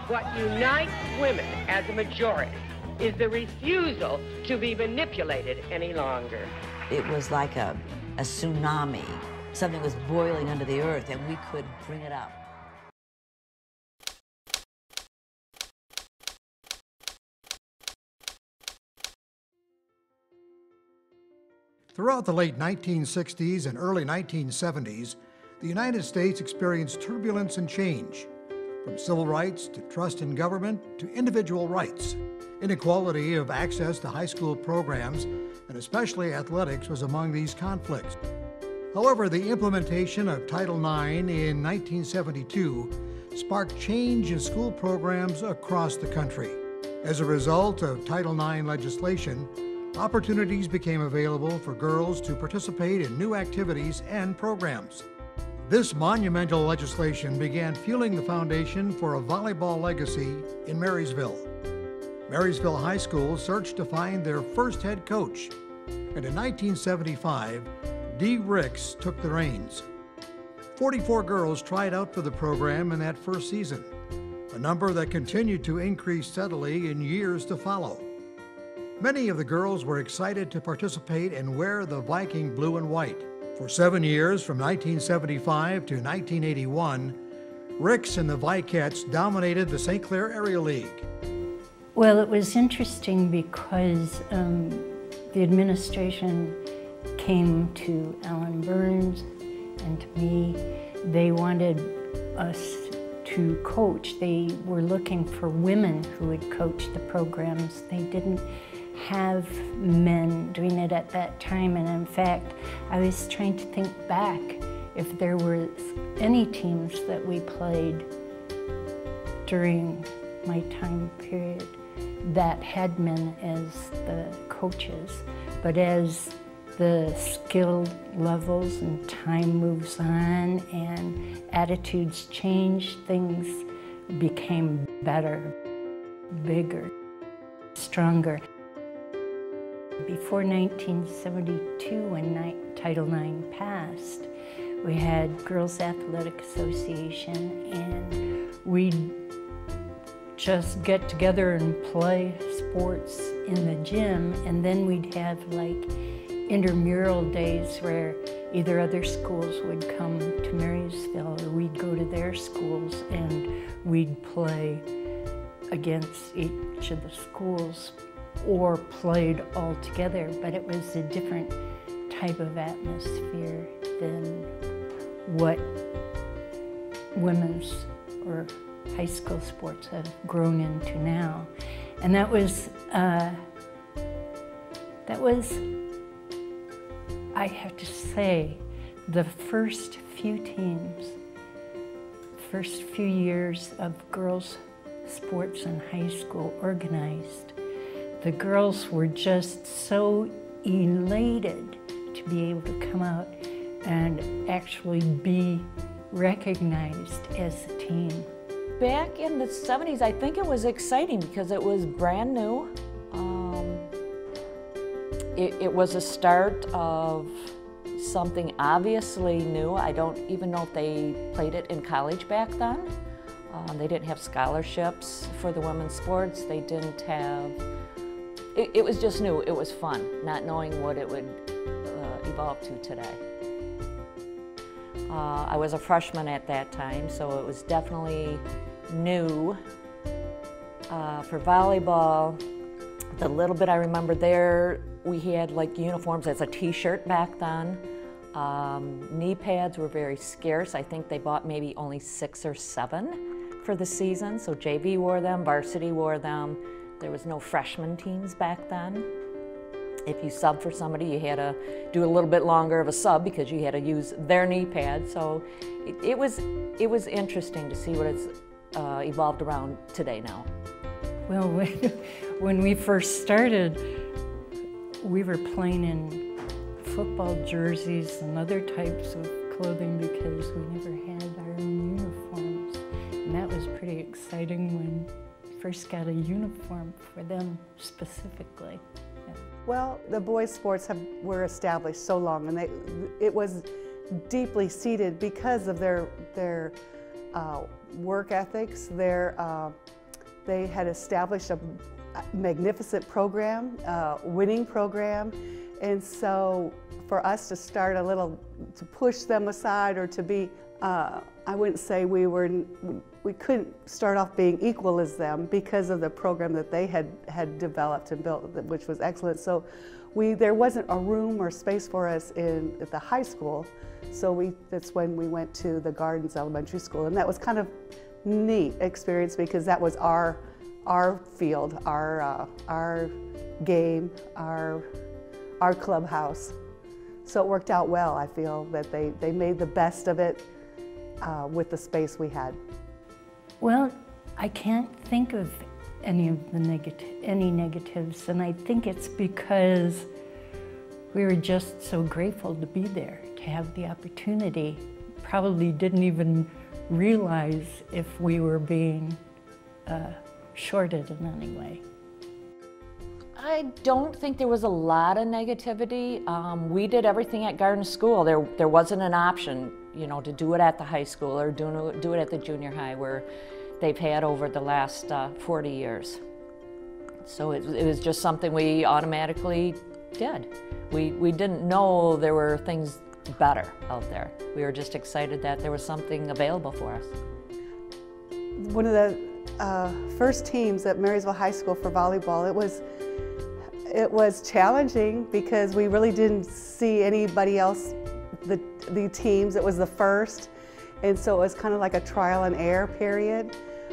What unites women as a majority is the refusal to be manipulated any longer. It was like a tsunami. Something was boiling under the earth and we could bring it up. Throughout the late 1960s and early 1970s, the United States experienced turbulence and change, from civil rights to trust in government to individual rights. Inequality of access to high school programs, and especially athletics, was among these conflicts. However, the implementation of Title IX in 1972 sparked change in school programs across the country. As a result of Title IX legislation, opportunities became available for girls to participate in new activities and programs. This monumental legislation began fueling the foundation for a volleyball legacy in Marysville. Marysville High School searched to find their first head coach, and in 1975, Dee Ricks took the reins. 44 girls tried out for the program in that first season, a number that continued to increase steadily in years to follow. Many of the girls were excited to participate and wear the Viking blue and white. For 7 years, from 1975 to 1981, Ricks and the Vikettes dominated the St. Clair Area League. Well, it was interesting because the administration came to Alan Burns and to me. They wanted us to coach. They were looking for women who would coach the programs. They didn't have men doing it at that time, and in fact, I was trying to think back if there were any teams that we played during my time period that had men as the coaches. But as the skill levels and time moves on and attitudes change, things became better, bigger, stronger. Before 1972, when Title IX passed, we had Girls Athletic Association, and we'd just get together and play sports in the gym, and then we'd have like intramural days where either other schools would come to Marysville or we'd go to their schools and we'd play against each of the schools or played all together, but it was a different type of atmosphere than what women's or high school sports have grown into now. And that was, I have to say, the first few teams, first few years of girls' sports in high school organized, the girls were just so elated to be able to come out and actually be recognized as a team. Back in the 70s, I think it was exciting because it was brand new. It was a start of something obviously new. I don't even know if they played it in college back then. They didn't have scholarships for the women's sports. They didn't have, it was just new. It was fun, not knowing what it would evolve to today. I was a freshman at that time, so it was definitely new. For volleyball, the little bit I remember there, we had like uniforms as a t-shirt back then. Knee pads were very scarce. I think they bought maybe only 6 or 7 for the season, so JV wore them, varsity wore them. There was no freshman teams back then. If you subbed for somebody, you had to do a little bit longer of a sub because you had to use their knee pad. So it was interesting to see what it's evolved around today now. Well, when we first started, we were playing in football jerseys and other types of clothing because we never had our own uniforms. And that was pretty exciting when we first got a uniform for them specifically. Well, the boys' sports were established so long, and it was deeply seated because of their work ethics, their They had established a magnificent program, winning program, and so for us to start to push them aside or to be, I wouldn't say we couldn't start off being equal as them because of the program that they had developed and built, which was excellent. So there wasn't a room or space for us at the high school, so that's when we went to the Gardens Elementary School, and that was kind of neat experience because that was our field, our game, our clubhouse. So it worked out well. I feel that they made the best of it with the space we had. Well, I can't think of any negatives, and I think it's because we were just so grateful to be there, to have the opportunity. Probably didn't even realize if we were being shorted in any way. I don't think there was a lot of negativity. We did everything at Garden School. There wasn't an option, to do it at the high school or do it at the junior high where they've had over the last 40 years. So it was just something we automatically did. We didn't know there were things better out there. We were just excited that there was something available for us. One of the first teams at Marysville High School for volleyball, it was challenging because we really didn't see anybody else, the teams. It was the first, and so it was kind of like a trial and error period.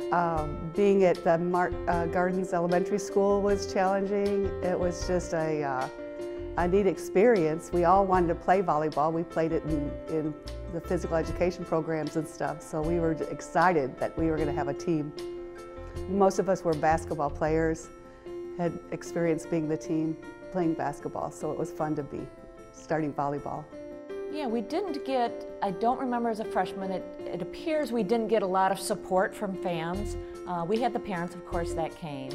Being at the Gardens Elementary School was challenging. It was just a neat experience. We all wanted to play volleyball. We played it in the physical education programs and stuff, so we were excited that we were going to have a team. Most of us were basketball players, had experience being the team playing basketball, so it was fun to be starting volleyball. Yeah, we didn't get, I don't remember as a freshman, it appears we didn't get a lot of support from fans. We had the parents, of course, that came.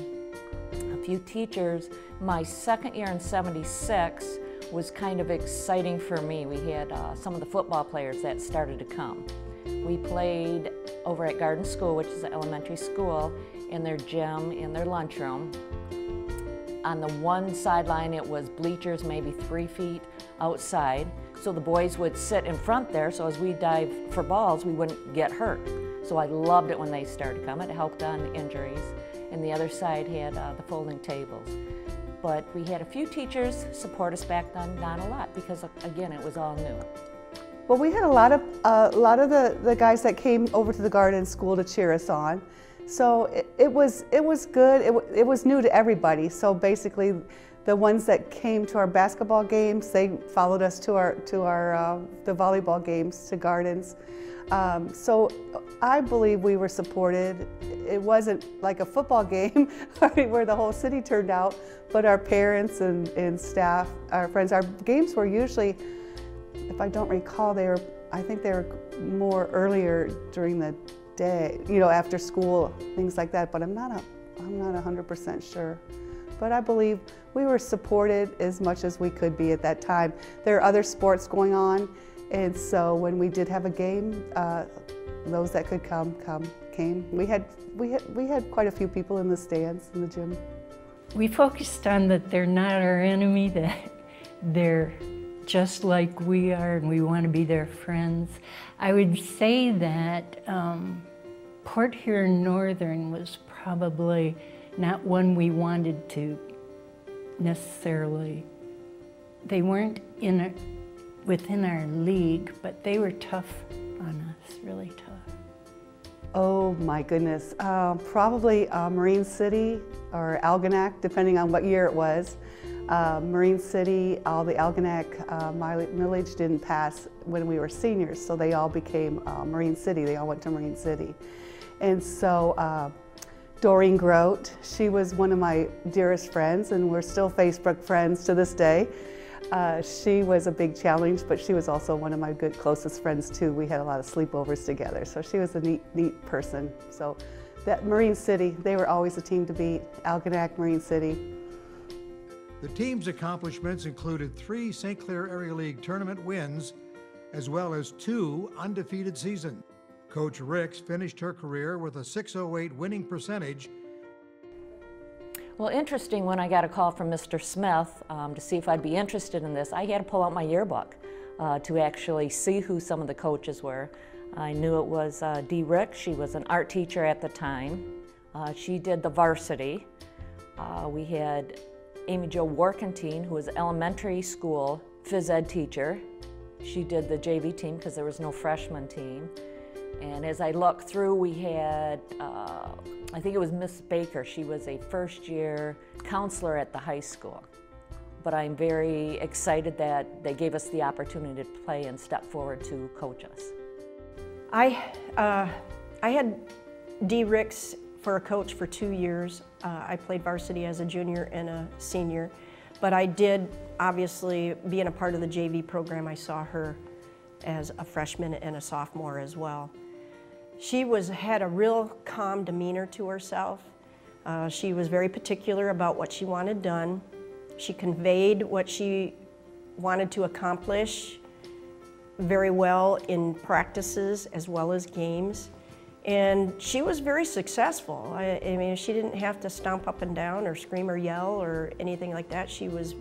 A few teachers. My second year in '76 was kind of exciting for me. We had some of the football players that started to come. We played over at Garden School, which is an elementary school, in their gym, in their lunchroom. On the one sideline, it was bleachers maybe 3 feet outside. So the boys would sit in front there, so as we dive for balls, we wouldn't get hurt. So I loved it when they started to come. It helped on injuries. And the other side had the folding tables. But we had a few teachers support us back then, not a lot, because again, it was all new. Well, we had a lot of the guys that came over to the Garden School to cheer us on. So it was good. It was new to everybody. So basically, the ones that came to our basketball games, they followed us to the volleyball games to Gardens. So I believe we were supported. It wasn't like a football game where the whole city turned out, but our parents and staff, our friends, our games were usually, if I don't recall, I think they were more earlier during the day, after school, things like that, but I'm not 100% sure. But I believe we were supported as much as we could be at that time. There are other sports going on, and so when we did have a game, those that could came. We had quite a few people in the stands in the gym. We focused on that they're not our enemy, that they're just like we are, and we want to be their friends. I would say that Port Huron Northern was probably not one we wanted to necessarily. They weren't within our league, but they were tough on us, really tough. Oh my goodness, probably Marine City or Algonac, depending on what year it was. Marine City, all the Algonac millage didn't pass when we were seniors, so they all became Marine City. They all went to Marine City. And so Doreen Grote, she was one of my dearest friends, and we're still Facebook friends to this day. She was a big challenge, but she was also one of my good closest friends too. We had a lot of sleepovers together, so she was a neat person. So that Marine City, they were always a team to beat. Algonac, Marine City. The team's accomplishments included 3 St. Clair Area League tournament wins, as well as 2 undefeated seasons. Coach Ricks finished her career with a .608 winning percentage Well, interesting, when I got a call from Mr. Smith to see if I'd be interested in this, I had to pull out my yearbook to actually see who some of the coaches were. I knew it was Dee Rick. She was an art teacher at the time. She did the varsity. We had Amy Jo Warkentine, who was an elementary school phys ed teacher. She did the JV team because there was no freshman team. And as I looked through, we had, I think it was Miss Baker. She was a first-year counselor at the high school. But I'm very excited that they gave us the opportunity to play and step forward to coach us. I had Dee Ricks for a coach for 2 years. I played varsity as a junior and a senior, but I did, obviously, being a part of the JV program, I saw her as a freshman and a sophomore as well. She had a real calm demeanor to herself. She was very particular about what she wanted done. She conveyed what she wanted to accomplish very well in practices as well as games. And she was very successful. I mean, she didn't have to stomp up and down or scream or yell or anything like that. She was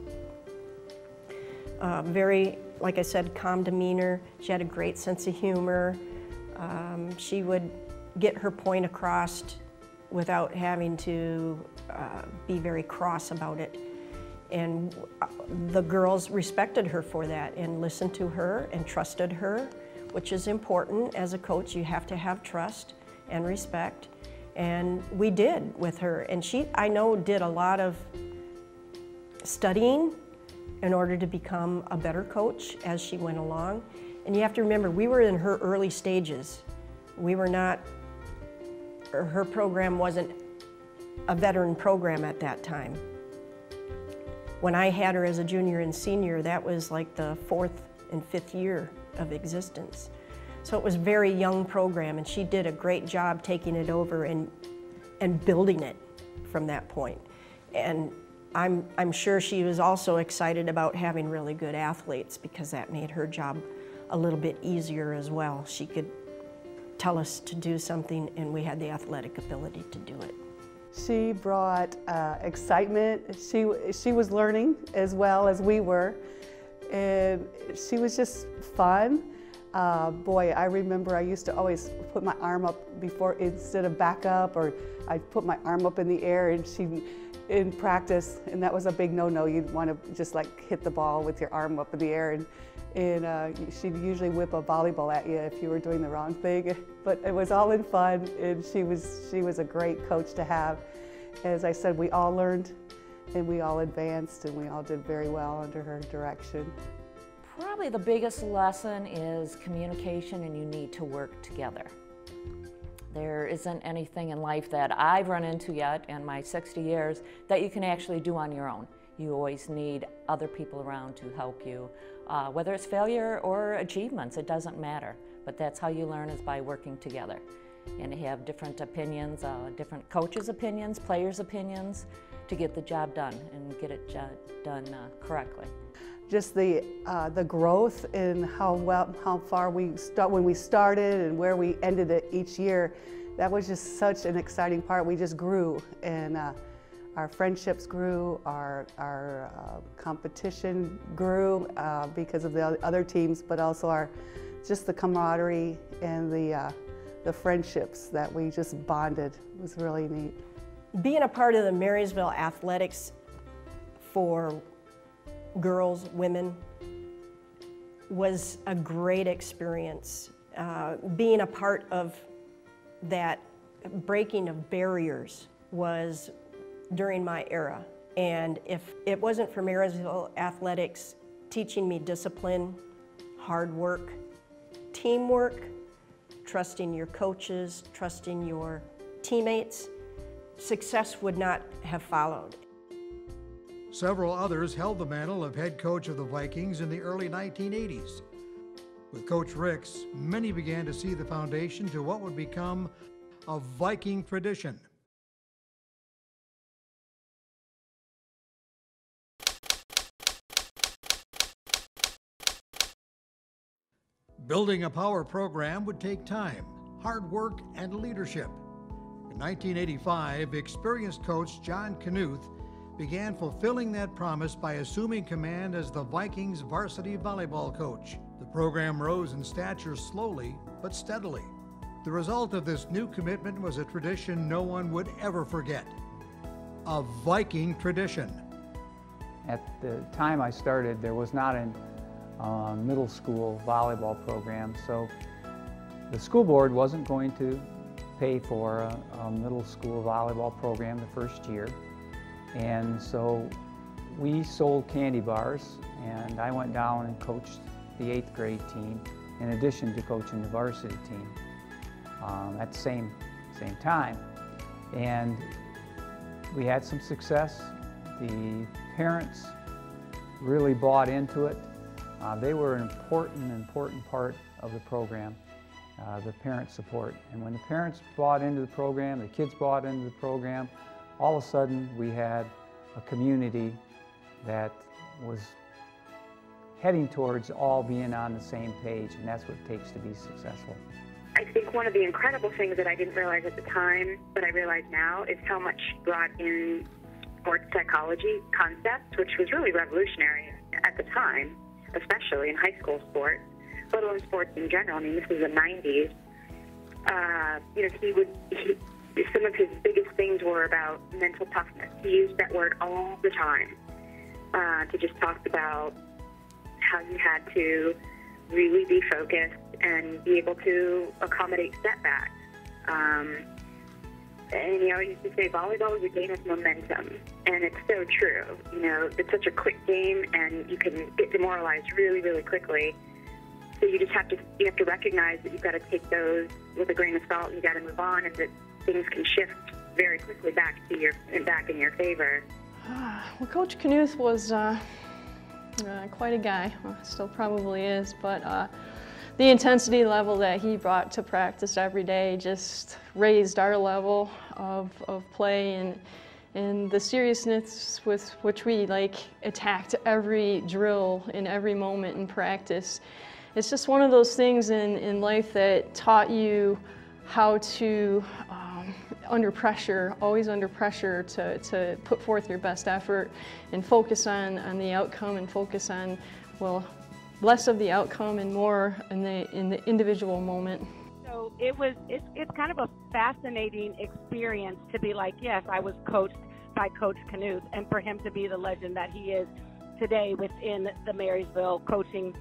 very, like I said, calm demeanor. She had a great sense of humor. She would get her point across without having to be very cross about it. And the girls respected her for that and listened to her and trusted her, which is important. As a coach, you have to have trust and respect. And we did with her. And she, I know, did a lot of studying in order to become a better coach as she went along. And you have to remember, we were in her early stages. We were not, her program wasn't a veteran program at that time. When I had her as a junior and senior, that was like the 4th and 5th year of existence. So it was a very young program, and she did a great job taking it over and building it from that point. And I'm sure she was also excited about having really good athletes, because that made her job a little bit easier as well. She could tell us to do something, and we had the athletic ability to do it. She brought excitement. She was learning as well as we were, and she was just fun. Boy, I remember I used to always put my arm up before, instead of back up, or I'd put my arm up in the air, and she, in practice, and that was a big no-no. You'd want to just like hit the ball with your arm up in the air, and she'd usually whip a volleyball at you if you were doing the wrong thing. But it was all in fun, and she was a great coach to have. As I said, we all learned, and we all advanced, and we all did very well under her direction. Probably the biggest lesson is communication, and you need to work together. There isn't anything in life that I've run into yet in my 60 years that you can actually do on your own. You always need other people around to help you. Whether it's failure or achievements, it doesn't matter. But that's how you learn, is by working together. And to have different opinions, different coaches' opinions, players' opinions, to get the job done and get it done correctly. Just the growth in how far we when we started and where we ended it each year, that was just such an exciting part. We just grew, and our friendships grew, our competition grew because of the other teams, but also just the camaraderie and the friendships that we just bonded. It was really neat. Being a part of the Marysville athletics for girls, women, was a great experience. Being a part of that breaking of barriers was during my era. And if it wasn't for Marysville athletics teaching me discipline, hard work, teamwork, trusting your coaches, trusting your teammates, success would not have followed. Several others held the mantle of head coach of the Vikings in the early 1980s. With Coach Ricks, many began to see the foundation to what would become a Viking tradition. Building a power program would take time, hard work, and leadership. In 1985, experienced coach John Knuth began fulfilling that promise by assuming command as the Vikings varsity volleyball coach. The program rose in stature slowly but steadily. The result of this new commitment was a tradition no one would ever forget, a Viking tradition. At the time I started, there was not a middle school volleyball program, so the school board wasn't going to pay for a middle school volleyball program the first year. And so we sold candy bars, and I went down and coached the 8th grade team in addition to coaching the varsity team at the same time. And we had some success. The parents really bought into it. They were an important part of the program, the parent support. And when the parents bought into the program, the kids bought into the program, all of a sudden we had a community that was heading towards all being on the same page, and that's what it takes to be successful. I think one of the incredible things that I didn't realize at the time, but I realize now, is how much brought in sports psychology concepts, which was really revolutionary at the time, especially in high school sports, let alone sports in general. I mean, this is the 90s. Some of his biggest things were about mental toughness. He used that word all the time to just talk about how you had to really be focused and be able to accommodate setbacks. And he always used to say volleyball is a game of momentum, and it's so true. You know, it's such a quick game, and you can get demoralized really, really quickly. So you just have to recognize that you've got to take those with a grain of salt, and you got to move on, and that things can shift very quickly back in your favor. Well, Coach Knuth was quite a guy. Still probably is, but the intensity level that he brought to practice every day just raised our level of play, and the seriousness with which we attacked every drill in every moment in practice. It's just one of those things in life that taught you how to, under pressure, always under pressure, to put forth your best effort and focus on the outcome, and focus on, well, less of the outcome and more in the individual moment. So it's kind of a fascinating experience to be like, yes, I was coached by Coach Knuth, and for him to be the legend that he is today within the Marysville coaching,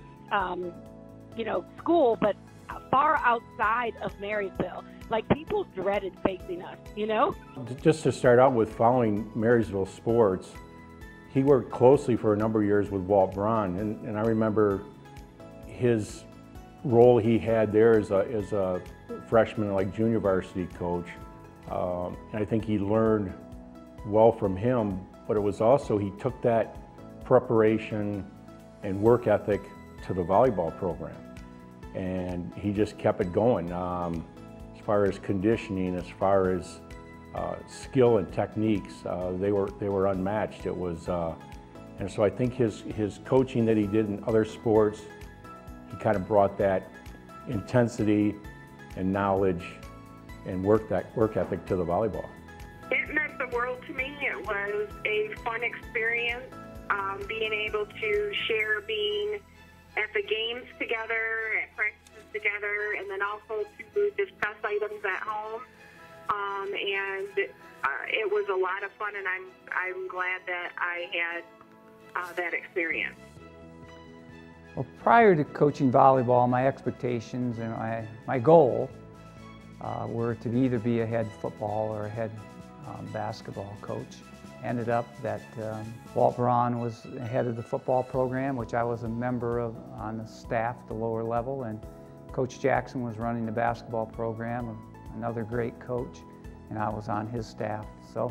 school, but far outside of Marysville. Like, people dreaded facing us, you know? Just to start out with, following Marysville sports, he worked closely for a number of years with Walt Braun, and I remember his role he had there as a freshman, junior varsity coach. And I think he learned well from him, but it was also, he took that preparation and work ethic to the volleyball program, and he just kept it going. As far as conditioning, as far as skill and techniques, they were unmatched. It was, and so I think his coaching that he did in other sports, he kind of brought that intensity and knowledge and work ethic to the volleyball. It meant the world to me. It was a fun experience, being able to share being at the games together, at practices together, and then also to discuss items at home. It was a lot of fun, and I'm glad that I had that experience. Well, prior to coaching volleyball, my expectations and my goal were to either be a head football or a head basketball coach. Ended up that Walt Braun was head of the football program, which I was a member of on the staff at the lower level, and Coach Jackson was running the basketball program, another great coach, and I was on his staff. So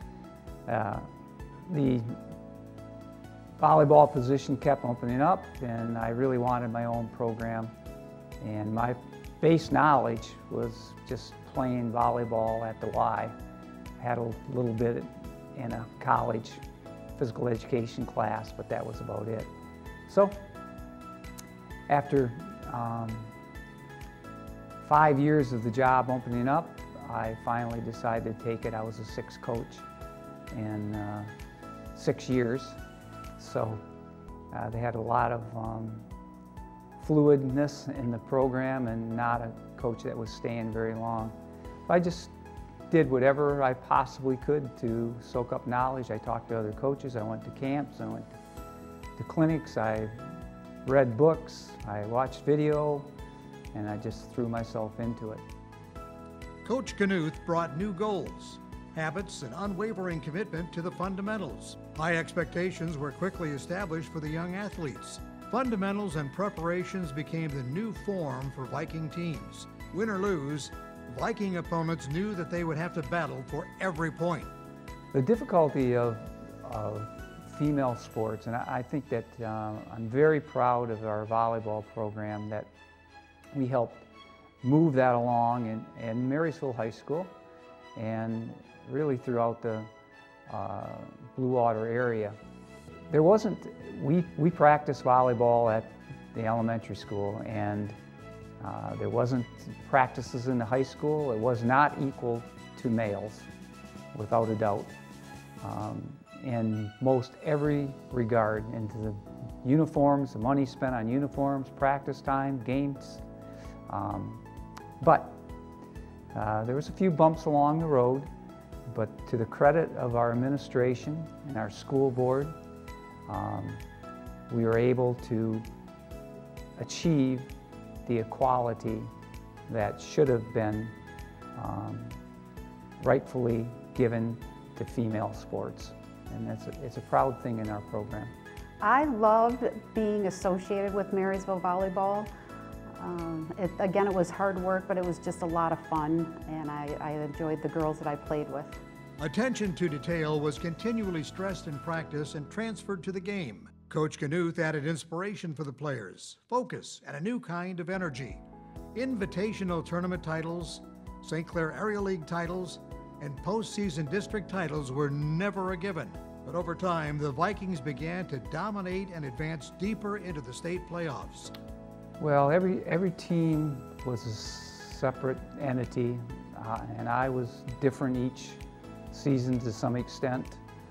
the volleyball position kept opening up, and I really wanted my own program, and my base knowledge was just playing volleyball at the Y. I had a little bit in a college physical education class, but that was about it. So after 5 years of the job opening up, I finally decided to take it. I was a sixth coach in 6 years, so they had a lot of fluidness in the program and not a coach that was staying very long. I just did whatever I possibly could to soak up knowledge. I talked to other coaches, I went to camps, I went to clinics, I read books, I watched video, and I just threw myself into it. Coach Knuth brought new goals, habits, and unwavering commitment to the fundamentals. High expectations were quickly established for the young athletes. Fundamentals and preparations became the new form for Viking teams. Win or lose, Viking opponents knew that they would have to battle for every point. The difficulty of female sports, and I think that I'm very proud of our volleyball program that we helped move that along in Marysville High School and really throughout the Blue Water area. There wasn't, we practiced volleyball at the elementary school, and there wasn't practices in the high school. It was not equal to males, without a doubt, in most every regard, into the uniforms, the money spent on uniforms, practice time, games. But there was a few bumps along the road, but to the credit of our administration and our school board, we were able to achieve the equality that should have been rightfully given to female sports. And it's a proud thing in our program. I loved being associated with Marysville Volleyball. Again, it was hard work, but it was just a lot of fun, and I enjoyed the girls that I played with. Attention to detail was continually stressed in practice and transferred to the game. Coach Knuth added inspiration for the players, focus, and a new kind of energy. Invitational tournament titles, St. Clair Area League titles, and postseason district titles were never a given. But over time, the Vikings began to dominate and advance deeper into the state playoffs. Well, every team was a separate entity, and I was different each season to some extent.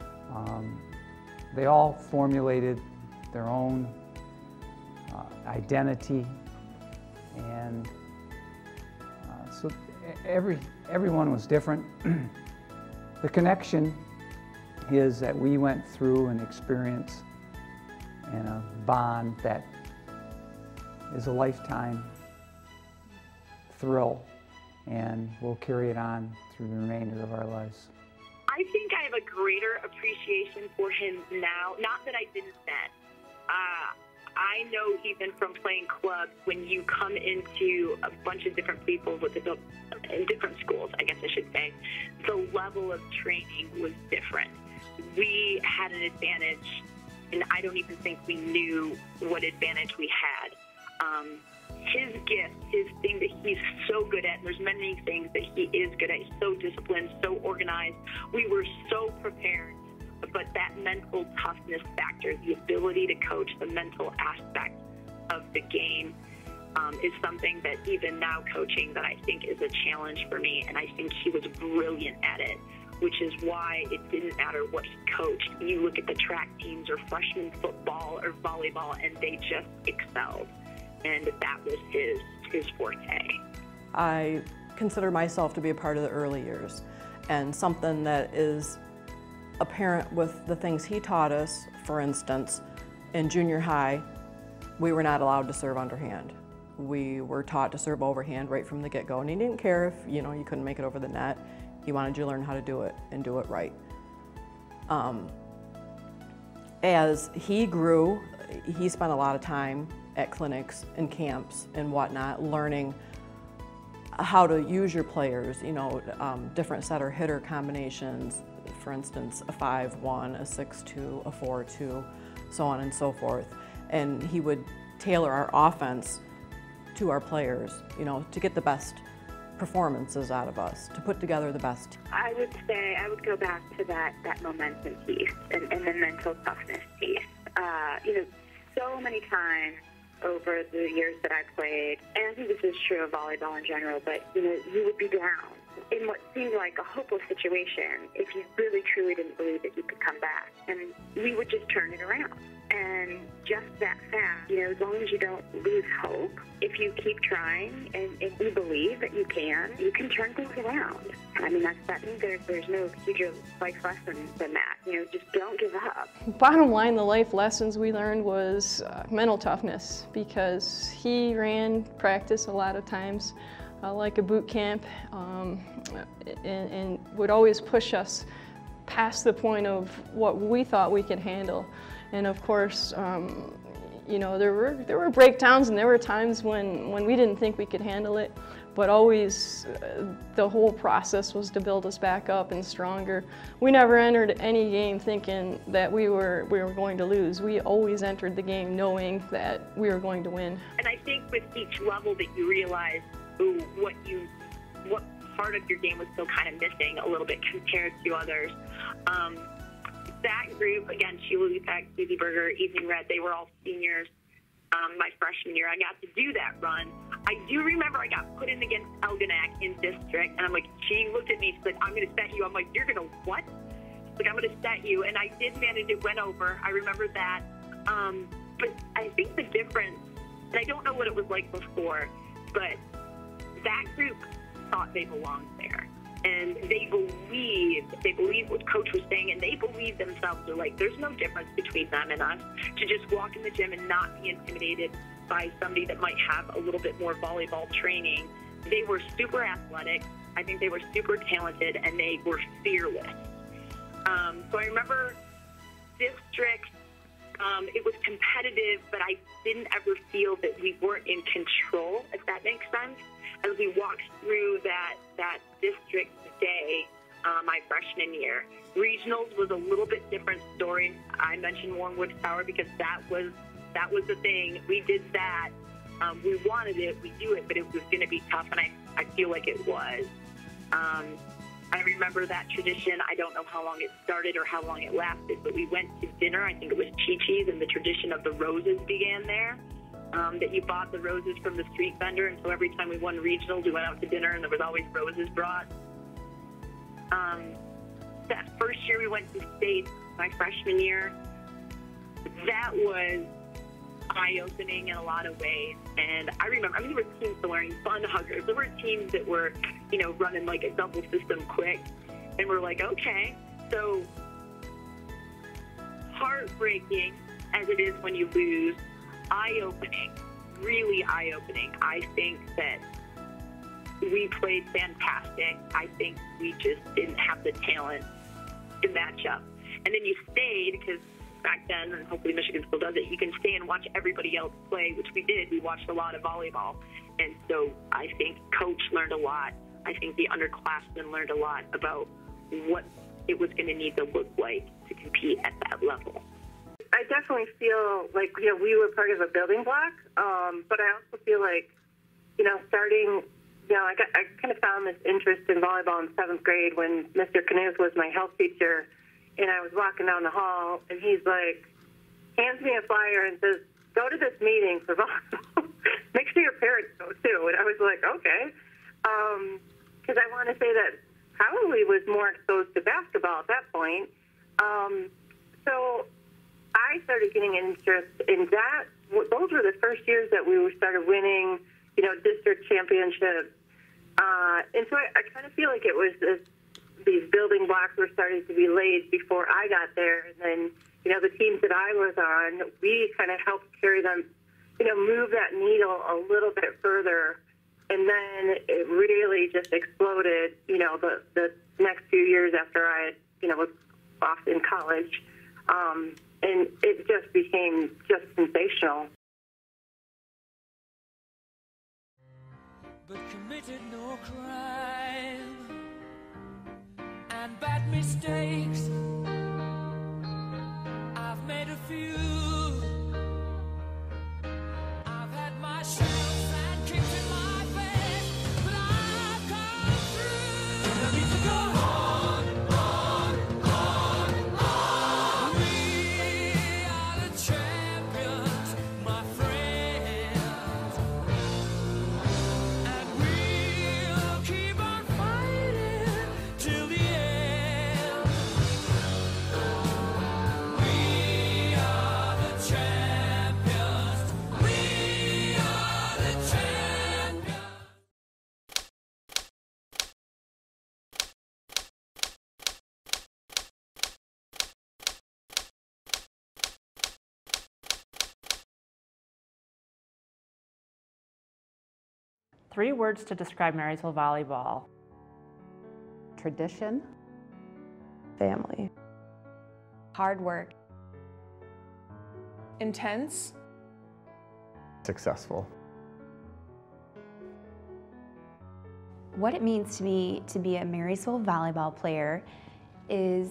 They all formulated their own identity, and so everyone was different. The connection is that we went through an experience and a bond that is a lifetime thrill, and we'll carry it on through the remainder of our lives. I think I have a greater appreciation for him now, not that I didn't then. I know even from playing clubs, when you come into a bunch of different people with in different schools, I guess I should say, the level of training was different. We had an advantage, and I don't even think we knew what advantage we had. His gift, his thing that he's so good at, and there's many things that he is good at, he's so disciplined, so organized. We were so prepared, but that mental toughness factor, the ability to coach, the mental aspect of the game is something that even now coaching that I think is a challenge for me, and I think he was brilliant at it, which is why it didn't matter what he coached. You look at the track teams or freshman football or volleyball, and they just excelled. And that was his forte. I consider myself to be a part of the early years, and something that is apparent with the things he taught us. For instance, in junior high, we were not allowed to serve underhand. We were taught to serve overhand right from the get-go, and he didn't care if you couldn't make it over the net. He wanted you to learn how to do it and do it right. As he grew, he spent a lot of time at clinics and camps and whatnot, learning how to use your players, different setter hitter combinations, for instance, a 5-1, a 6-2, a 4-2, so on and so forth. And he would tailor our offense to our players, to get the best performances out of us, to put together the best. I would say I would go back to that momentum piece and the mental toughness piece. So many times over the years that I played, and I think this is true of volleyball in general, but you would be down in what seemed like a hopeless situation if you really truly didn't believe that you could come back. And we would just turn it around. And just that fast, you know, as long as you don't lose hope, if you keep trying and you believe that you can turn things around. I mean, I think there's no huger life lesson than that. You know, just don't give up. Bottom line, the life lessons we learned was mental toughness, because he ran practice a lot of times like a boot camp, and would always push us past the point of what we thought we could handle. And of course, you know, there were breakdowns, and there were times when we didn't think we could handle it, but always the whole process was to build us back up and stronger. We never entered any game thinking that we were going to lose. We always entered the game knowing that we were going to win. And I think with each level that you realize what part of your game was still kind of missing a little bit compared to others. That group, again, Sheila Lupek, Susie Berger, Evening Red, they were all seniors my freshman year. I got to do that run. I do remember I got put in against Elginak in district, and I'm like, she looked at me, she's like, I'm going to set you. I'm like, you're going to what? She's like, I'm going to set you. And I did manage, it went over. I remember that. But I think the difference, and I don't know what it was like before, but that group thought they belonged there. And they believed what Coach was saying, and they believed themselves. They're like, there's no difference between them and us. To just walk in the gym and not be intimidated by somebody that might have a little bit more volleyball training. They were super athletic. I think they were super talented, and they were fearless. So I remember district, it was competitive, but I didn't ever feel that we weren't in control, if that makes sense. As we walked through that district day, my freshman year. Regionals was a little bit different story. I mentioned Warrenwood Tower because that was the thing. We did that. We wanted it. We knew it, but it was going to be tough, and I feel like it was. I remember that tradition. I don't know how long it started or how long it lasted, but we went to dinner. I think it was Chi-Chi's, and the tradition of the roses began there. That you bought the roses from the street vendor, and so every time we won regionals, we went out to dinner, and there was always roses brought. That first year we went to state, my freshman year, that was eye-opening in a lot of ways. And I remember, there were teams that were wearing bun huggers. There were teams that were, you know, running like a double system quick, and we're like, okay. So heartbreaking as it is when you lose, eye-opening, really eye-opening. I think that we played fantastic. I think we just didn't have the talent to match up. And then you stayed, because back then, and hopefully Michigan still does it, you can stay and watch everybody else play, which we did. We watched a lot of volleyball. And so I think Coach learned a lot. I think the underclassmen learned a lot about what it was going to need to look like to compete at that level. I definitely feel like, you know, we were part of a building block, but I also feel like, you know, starting, you know, I kind of found this interest in volleyball in 7th grade when Mr. Knuth was my health teacher, and I was walking down the hall, and he's like, hands me a flyer and says, go to this meeting for volleyball. Make sure your parents go too. And I was like, okay. Because I want to say that probably was more exposed to basketball at that point. So I started getting interest in that. Those were the first years that we started winning, you know, district championships. And so I kind of feel like it was these building blocks were starting to be laid before I got there. And then, you know, the teams that I was on, we kind of helped carry them, you know, move that needle a little bit further. And then it really just exploded, you know, the next few years after I, you know, was off in college. And it just became just sensational. But committed no crime and bad mistakes. I've made a few. I've had my shells and kicks in my face, but I've come through. I need to go on, on. We are the champions, my friends, and we'll keep on fighting. 3 words to describe Marysville Volleyball. Tradition. Family. Hard work. Intense. Successful. What it means to me to be a Marysville volleyball player is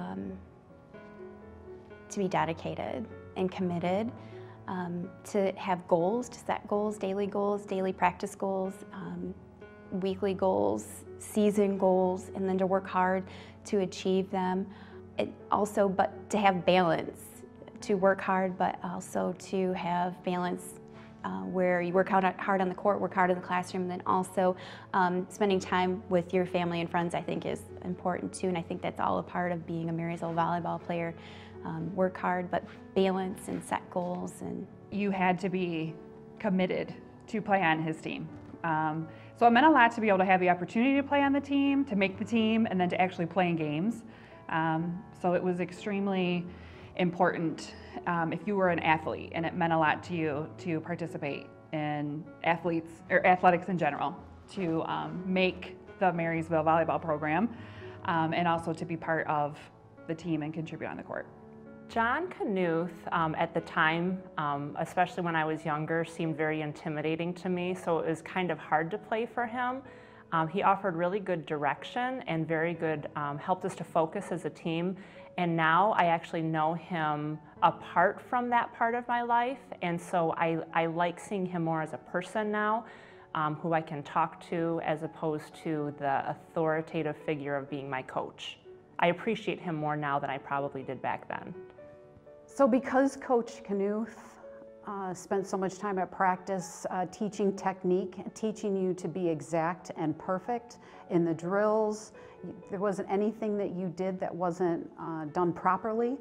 to be dedicated and committed, to have goals, to set goals, daily practice goals, weekly goals, season goals, and then to work hard to achieve them. And also, but to have balance, to work hard, but also to have balance where you work hard on the court, work hard in the classroom, and then also spending time with your family and friends, I think, is important too. And I think that's all a part of being a Marysville volleyball player. Work hard, but balance and set goals. And you had to be committed to play on his team. So it meant a lot to be able to have the opportunity to play on the team, to make the team, and then to actually play in games. So it was extremely important if you were an athlete, and it meant a lot to you to participate in athletics in general, to make the Marysville volleyball program, and also to be part of the team and contribute on the court. John Knuth, at the time, especially when I was younger, seemed very intimidating to me, so it was kind of hard to play for him. He offered really good direction and very good, helped us to focus as a team. And now I actually know him apart from that part of my life, and so I like seeing him more as a person now, who I can talk to as opposed to the authoritative figure of being my coach. I appreciate him more now than I probably did back then. So because Coach Knuth spent so much time at practice teaching technique, teaching you to be exact and perfect in the drills, there wasn't anything that you did that wasn't done properly.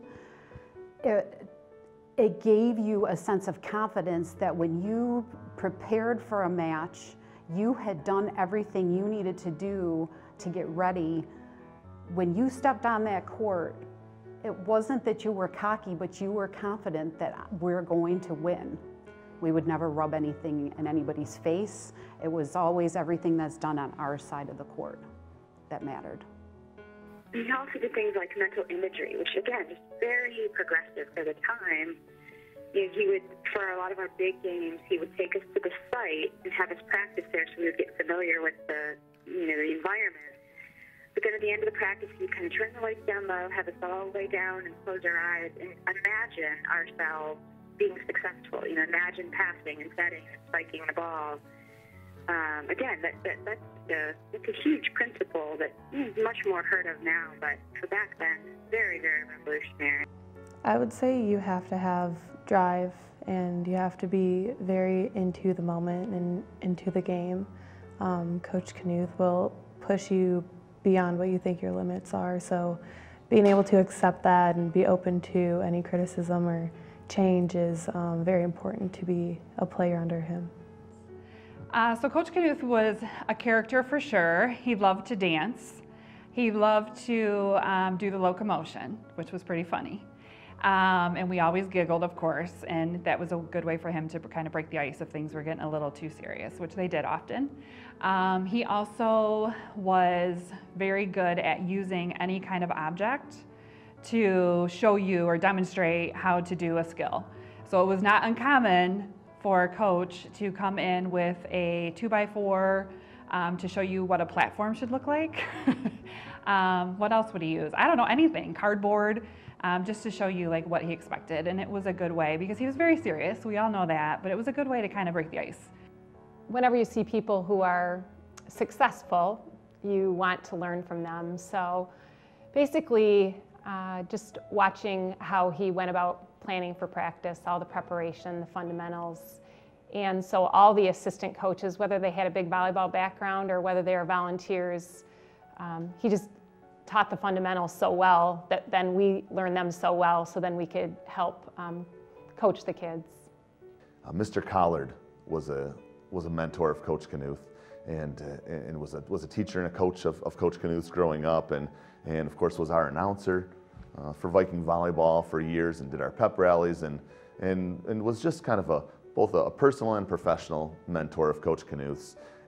It gave you a sense of confidence that when you prepared for a match, you had done everything you needed to do to get ready. When you stepped on that court, it wasn't that you were cocky, but you were confident that we're going to win. We would never rub anything in anybody's face. It was always everything that's done on our side of the court that mattered. He also did things like mental imagery, which again, is very progressive for the time. You know, he would, for a lot of our big games, he would take us to the site and have us practice there so we would get familiar with the environment. But then at the end of the practice, he'd kind of turn the lights down low, have us all lay down and close our eyes and imagine ourselves being successful. You know, imagine passing and setting and spiking the ball. Again, that's a huge principle that is much more heard of now, but for back then, very, very revolutionary. I would say you have to have drive, and you have to be very into the moment and into the game. Coach Knuth will push you beyond what you think your limits are, so being able to accept that and be open to any criticism or change is very important to be a player under him. So Coach Knuth was a character for sure. He loved to dance. He loved to do the locomotion, which was pretty funny. And we always giggled, of course, and that was a good way for him to kind of break the ice if things were getting a little too serious, which they did often. He also was very good at using any kind of object to show you or demonstrate how to do a skill. So it was not uncommon for a coach to come in with a 2x4 to show you what a platform should look like. What else would he use? I don't know, anything, cardboard. Just to show you like what he expected, and it was a good way because he was very serious, we all know that, but it was a good way to kind of break the ice. Whenever you see people who are successful, you want to learn from them. So basically just watching how he went about planning for practice, all the preparation, the fundamentals. And so all the assistant coaches, whether they had a big volleyball background or whether they were volunteers, he just taught the fundamentals so well that then we learned them so well, so then we could help coach the kids. Mr. Collard was a mentor of Coach Knuth, and was a teacher and a coach of Coach Knuth's growing up, and of course was our announcer for Viking volleyball for years, and did our pep rallies, and was just kind of both a personal and professional mentor of Coach Knuth's.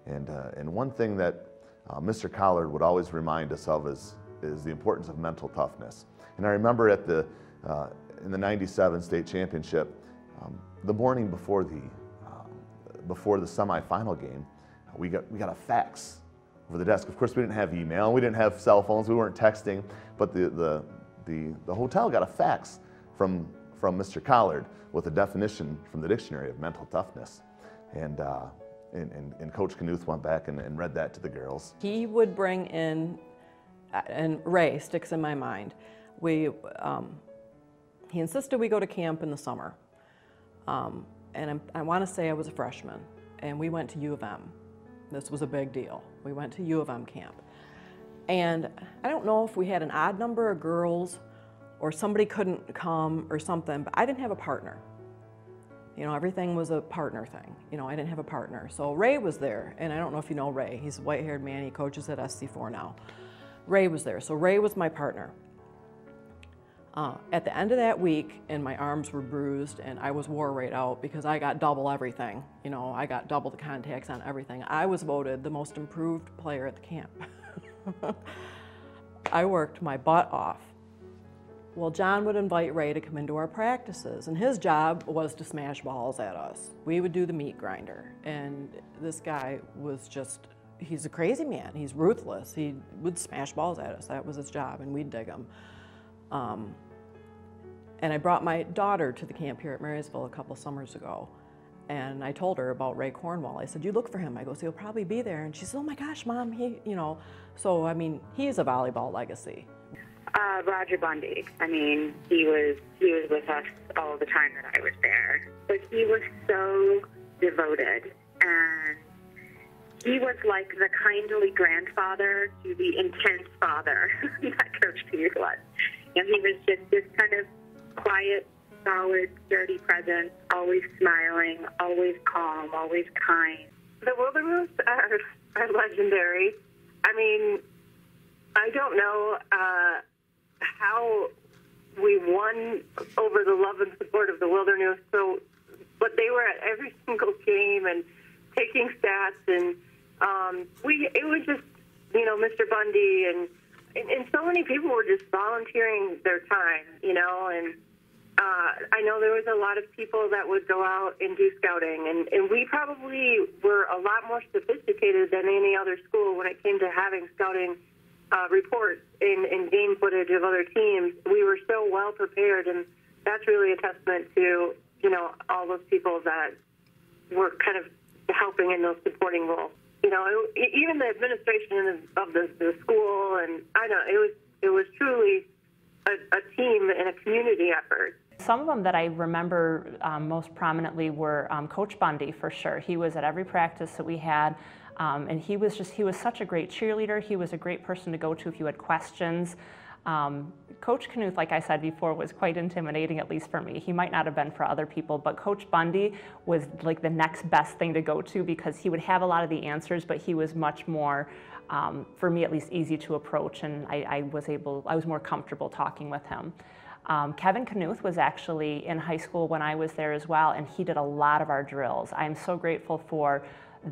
And one thing that Mr. Collard would always remind us of is the importance of mental toughness. And I remember at in the '97 state championship, the morning before the semifinal game, we got a fax over the desk. Of course, we didn't have email, we didn't have cell phones, we weren't texting, but the hotel got a fax from Mr. Collard with a definition from the dictionary of mental toughness. And Coach Knuth went back and read that to the girls. He would bring in, and Ray sticks in my mind, he insisted we go to camp in the summer. And I want to say I was a freshman, and we went to U of M. This was a big deal. We went to U of M camp. And I don't know if we had an odd number of girls or somebody couldn't come or something, but I didn't have a partner. You know, everything was a partner thing. You know, I didn't have a partner. So Ray was there, and I don't know if you know Ray. He's a white-haired man. He coaches at SC4 now. Ray was there. So Ray was my partner. At the end of that week, and my arms were bruised, and I was wore right out because I got double everything. You know, I got double the contacts on everything. I was voted the most improved player at the camp. I worked my butt off. Well, John would invite Ray to come into our practices, and his job was to smash balls at us. We would do the meat grinder, and this guy was just, he's a crazy man. He's ruthless. He would smash balls at us. That was his job, and we'd dig them. And I brought my daughter to the camp here at Marysville a couple summers ago, and I told her about Ray Cornwall. I said, you look for him. I go, so he'll probably be there. And she said, oh my gosh, Mom, you know. So, I mean, he is a volleyball legacy. Roger Bundy. I mean, he was with us all the time that I was there. But he was so devoted, and he was like the kindly grandfather to the intense father that Coach Knuth was. And he was just this kind of quiet, solid, sturdy presence, always smiling, always calm, always kind. The Wildermoose are legendary. I mean, I don't know how we won over the love and support of the Wilderness, but they were at every single game and taking stats, and it was just, you know, Mr. Bundy and so many people were just volunteering their time, you know, and I know there was a lot of people that would go out and do scouting, and we probably were a lot more sophisticated than any other school when it came to having scouting reports and game footage of other teams. We were so well prepared, and that's really a testament to, you know, all those people that were kind of helping in those supporting roles. You know, even the administration of the school, and I know it was truly a team and a community effort. Some of them that I remember most prominently were Coach Bundy, for sure. He was at every practice that we had, and he was such a great cheerleader. He was a great person to go to if you had questions. Coach Knuth, like I said before, was quite intimidating, at least for me. He might not have been for other people, but Coach Bundy was like the next best thing to go to because he would have a lot of the answers, but he was much more, for me at least, easy to approach, and I was more comfortable talking with him. Kevin Knuth was actually in high school when I was there as well, and he did a lot of our drills. I am so grateful for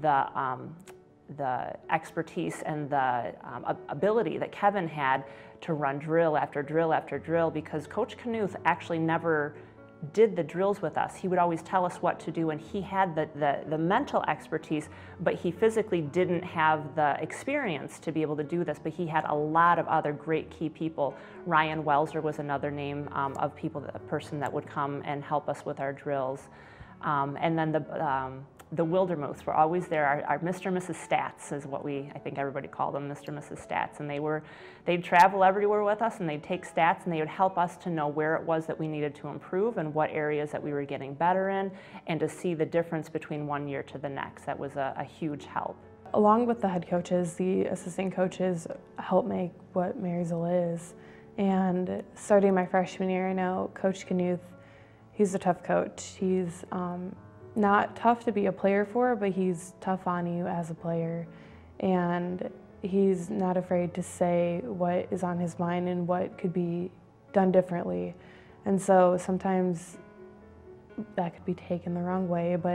the expertise and the ability that Kevin had to run drill after drill after drill, because Coach Knuth actually never did the drills with us. He would always tell us what to do, and he had the mental expertise, but he physically didn't have the experience to be able to do this, but he had a lot of other great key people. Ryan Welser was another name of a person that would come and help us with our drills. And then the Wildermoose were always there. Our Mr. and Mrs. Stats is what I think everybody called them, Mr. and Mrs. Stats. And they'd travel everywhere with us, and they'd take stats, and they would help us to know where it was that we needed to improve and what areas that we were getting better in, and to see the difference between one year to the next. That was a huge help. Along with the head coaches, the assistant coaches help make what Marysville is. And starting my freshman year, I know Coach Knuth, he's a tough coach. He's not tough to be a player for, but he's tough on you as a player. And he's not afraid to say what is on his mind and what could be done differently. And so sometimes that could be taken the wrong way, but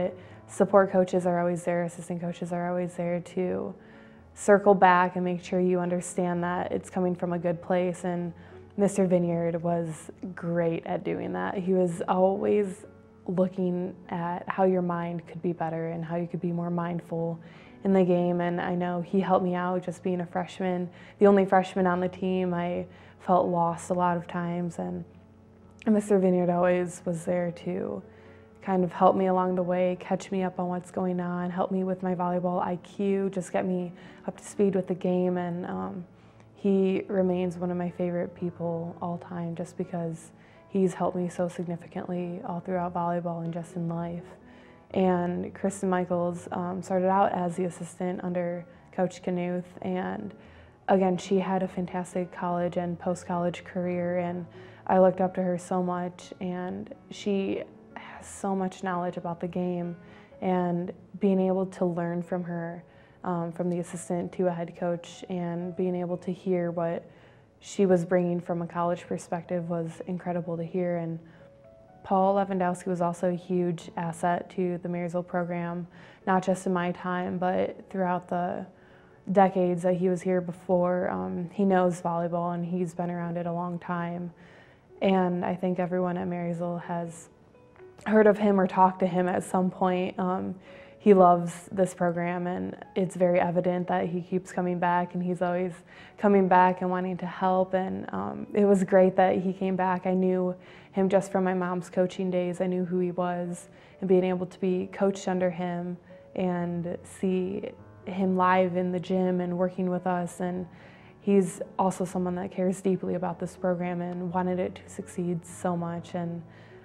support coaches are always there, assistant coaches are always there to circle back and make sure you understand that it's coming from a good place. And Mr. Vineyard was great at doing that. He was always looking at how your mind could be better and how you could be more mindful in the game. And I know he helped me out just being a freshman, the only freshman on the team. I felt lost a lot of times, and Mr. Vineyard always was there to kind of help me along the way, catch me up on what's going on, help me with my volleyball IQ, just get me up to speed with the game. And he remains one of my favorite people all time just because he's helped me so significantly all throughout volleyball and just in life. And Kristen Michaels started out as the assistant under Coach Knuth, and again, she had a fantastic college and post-college career, and I looked up to her so much, and she has so much knowledge about the game, and being able to learn from her, from the assistant to a head coach, and being able to hear what she was bringing from a college perspective was incredible to hear. And Paul Lewandowski was also a huge asset to the Marysville program, not just in my time, but throughout the decades that he was here before. He knows volleyball and he's been around it a long time. And I think everyone at Marysville has heard of him or talked to him at some point. He loves this program, and it's very evident that he keeps coming back, and he's always coming back and wanting to help. And it was great that he came back. I knew him just from my mom's coaching days. I knew who he was, and being able to be coached under him and see him live in the gym and working with us. And he's also someone that cares deeply about this program and wanted it to succeed so much. And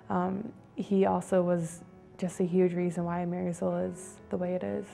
he also was just a huge reason why Marysville is the way it is.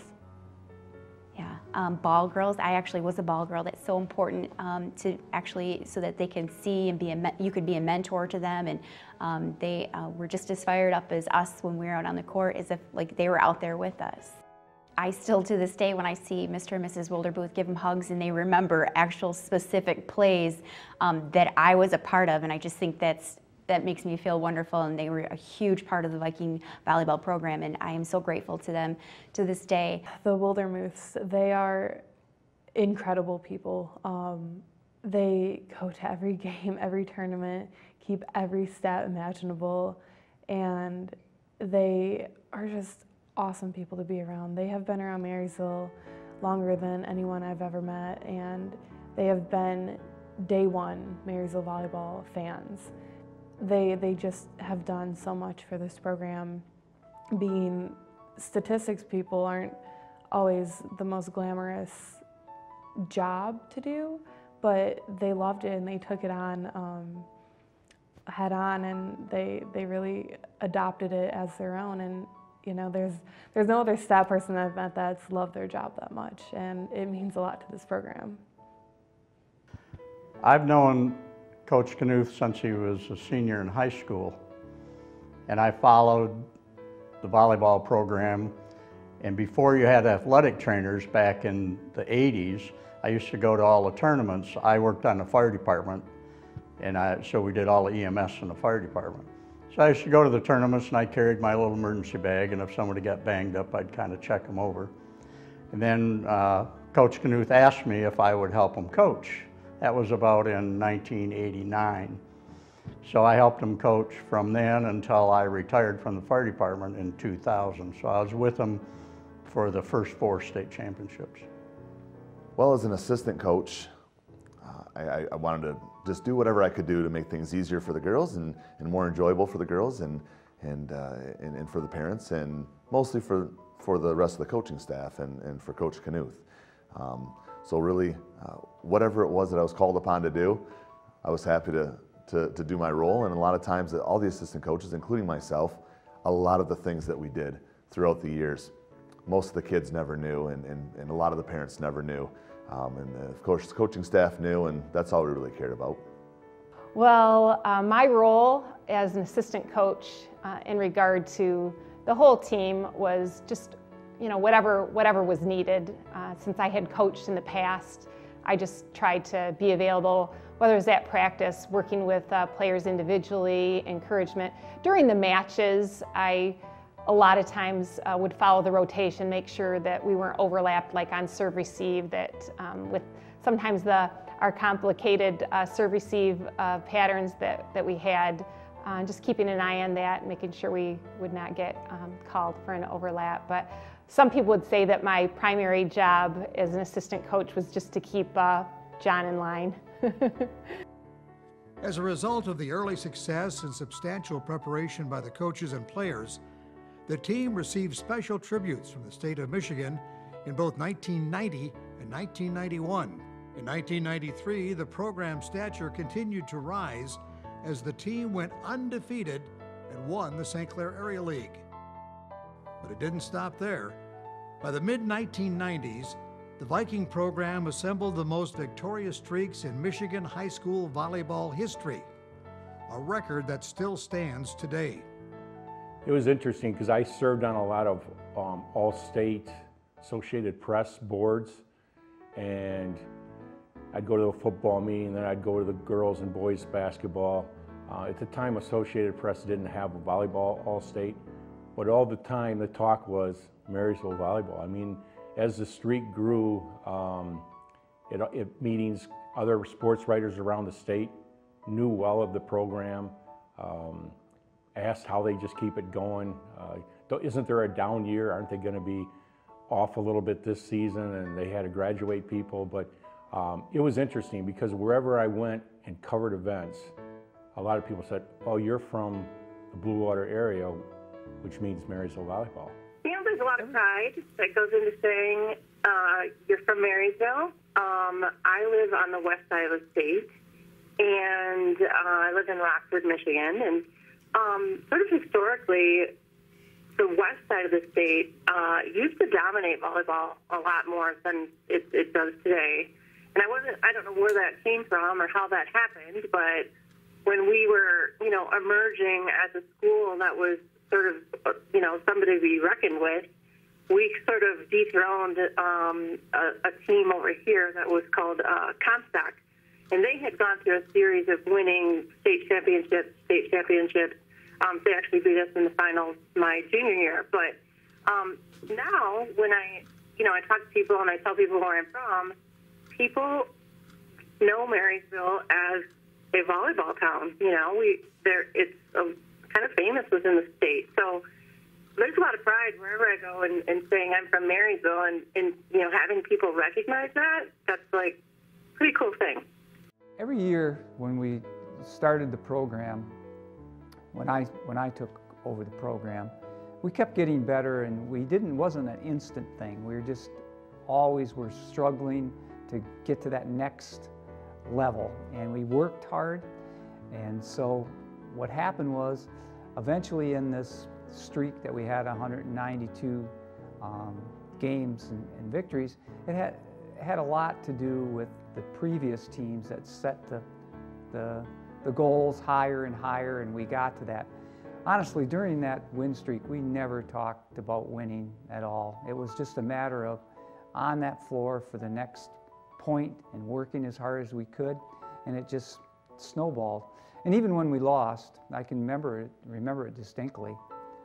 Yeah, ball girls. I actually was a ball girl. That's so important to actually, so that they can see and be you could be a mentor to them, and they were just as fired up as us when we were out on the court, as if like they were out there with us. I still, to this day, when I see Mr. and Mrs. Wilderbooth, give them hugs and they remember actual specific plays that I was a part of, and I just think that makes me feel wonderful, and they were a huge part of the Viking volleyball program, and I am so grateful to them to this day. The Wildermuths, they are incredible people. They go to every game, every tournament, keep every stat imaginable, and they are just awesome people to be around. They have been around Marysville longer than anyone I've ever met, and they have been day one Marysville volleyball fans. They just have done so much for this program. Being statistics people aren't always the most glamorous job to do, but they loved it and they took it on head on, and they really adopted it as their own. And you know, there's no other stat person I've met that's loved their job that much, and it means a lot to this program. I've known Coach Knuth since he was a senior in high school, and I followed the volleyball program. And before you had athletic trainers back in the 80s, I used to go to all the tournaments. I worked on the fire department, and so we did all the EMS in the fire department. So I used to go to the tournaments, and I carried my little emergency bag, and if somebody got banged up, I'd kind of check them over. And then Coach Knuth asked me if I would help him coach. That was about in 1989. So I helped him coach from then until I retired from the fire department in 2000. So I was with him for the first 4 state championships. Well, as an assistant coach, I wanted to just do whatever I could do to make things easier for the girls and more enjoyable for the girls and for the parents, and mostly for the rest of the coaching staff and for Coach Knuth. So really, whatever it was that I was called upon to do, I was happy to do my role. And a lot of times, all the assistant coaches, including myself, a lot of the things that we did throughout the years, most of the kids never knew, and a lot of the parents never knew. And of course, the coaching staff knew, and that's all we really cared about. Well, my role as an assistant coach in regard to the whole team was just, you know, whatever was needed. Since I had coached in the past, I just tried to be available, whether it was at practice, working with players individually, encouragement. During the matches, I a lot of times would follow the rotation, make sure that we weren't overlapped, like on serve receive, that with sometimes our complicated serve receive patterns that we had, just keeping an eye on that, making sure we would not get called for an overlap. But some people would say that my primary job as an assistant coach was just to keep John in line. As a result of the early success and substantial preparation by the coaches and players, the team received special tributes from the state of Michigan in both 1990 and 1991. In 1993, the program stature continued to rise as the team went undefeated and won the St. Clair Area League. But it didn't stop there. By the mid-1990s, the Viking program assembled the most victorious streaks in Michigan high school volleyball history, a record that still stands today. It was interesting because I served on a lot of all-state Associated Press boards, and I'd go to a football meeting, then I'd go to the girls and boys basketball. At the time, Associated Press didn't have a volleyball all-state, but all the time the talk was Marysville volleyball. I mean, as the streak grew, at meetings, other sports writers around the state knew well of the program, asked how they just keep it going. Isn't there a down year? Aren't they going to be off a little bit this season? And they had to graduate people. But it was interesting because wherever I went and covered events, a lot of people said, oh, you're from the Blue Water area, which means Marysville volleyball. You know, there's a lot of pride that goes into saying you're from Marysville. I live on the west side of the state, and I live in Rockford, Michigan, and sort of historically, the west side of the state used to dominate volleyball a lot more than it does today. And I don't know where that came from or how that happened, but when we were, emerging as a school that was sort of, somebody to be reckoned with, we sort of dethroned a team over here that was called Comstock. And they had gone through a series of winning state championships. They actually beat us in the finals my junior year. But now when I talk to people and I tell people where I'm from, people know Marysville as a volleyball town. It's kind of famous within the state. So there's a lot of pride wherever I go and saying I'm from Marysville, and having people recognize that's like a pretty cool thing. Every year when we started the program, when I took over the program, we kept getting better, and it wasn't an instant thing. We were struggling to get to that next level, and we worked hard. And so what happened was, eventually in this streak that we had 192 games and victories, it had a lot to do with the previous teams that set the goals higher and higher, and we got to that. Honestly, during that win streak, we never talked about winning at all. It was just a matter of on that floor for the next point and working as hard as we could, and it just snowballed. And even when we lost, I can remember it distinctly.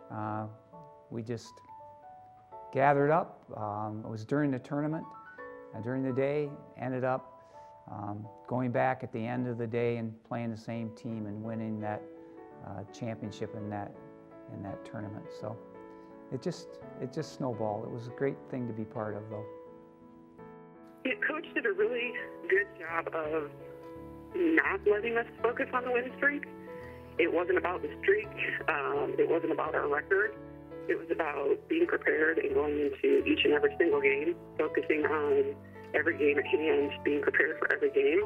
We just gathered up. It was during the tournament, during the day, ended up going back at the end of the day and playing the same team and winning that championship in that tournament. So it just snowballed. It was a great thing to be part of, though. Yeah, Coach did a really good job of not letting us focus on the win streak. It wasn't about the streak. It wasn't about our record. It was about being prepared and going into each and every single game, focusing on every game at hand, being prepared for every game.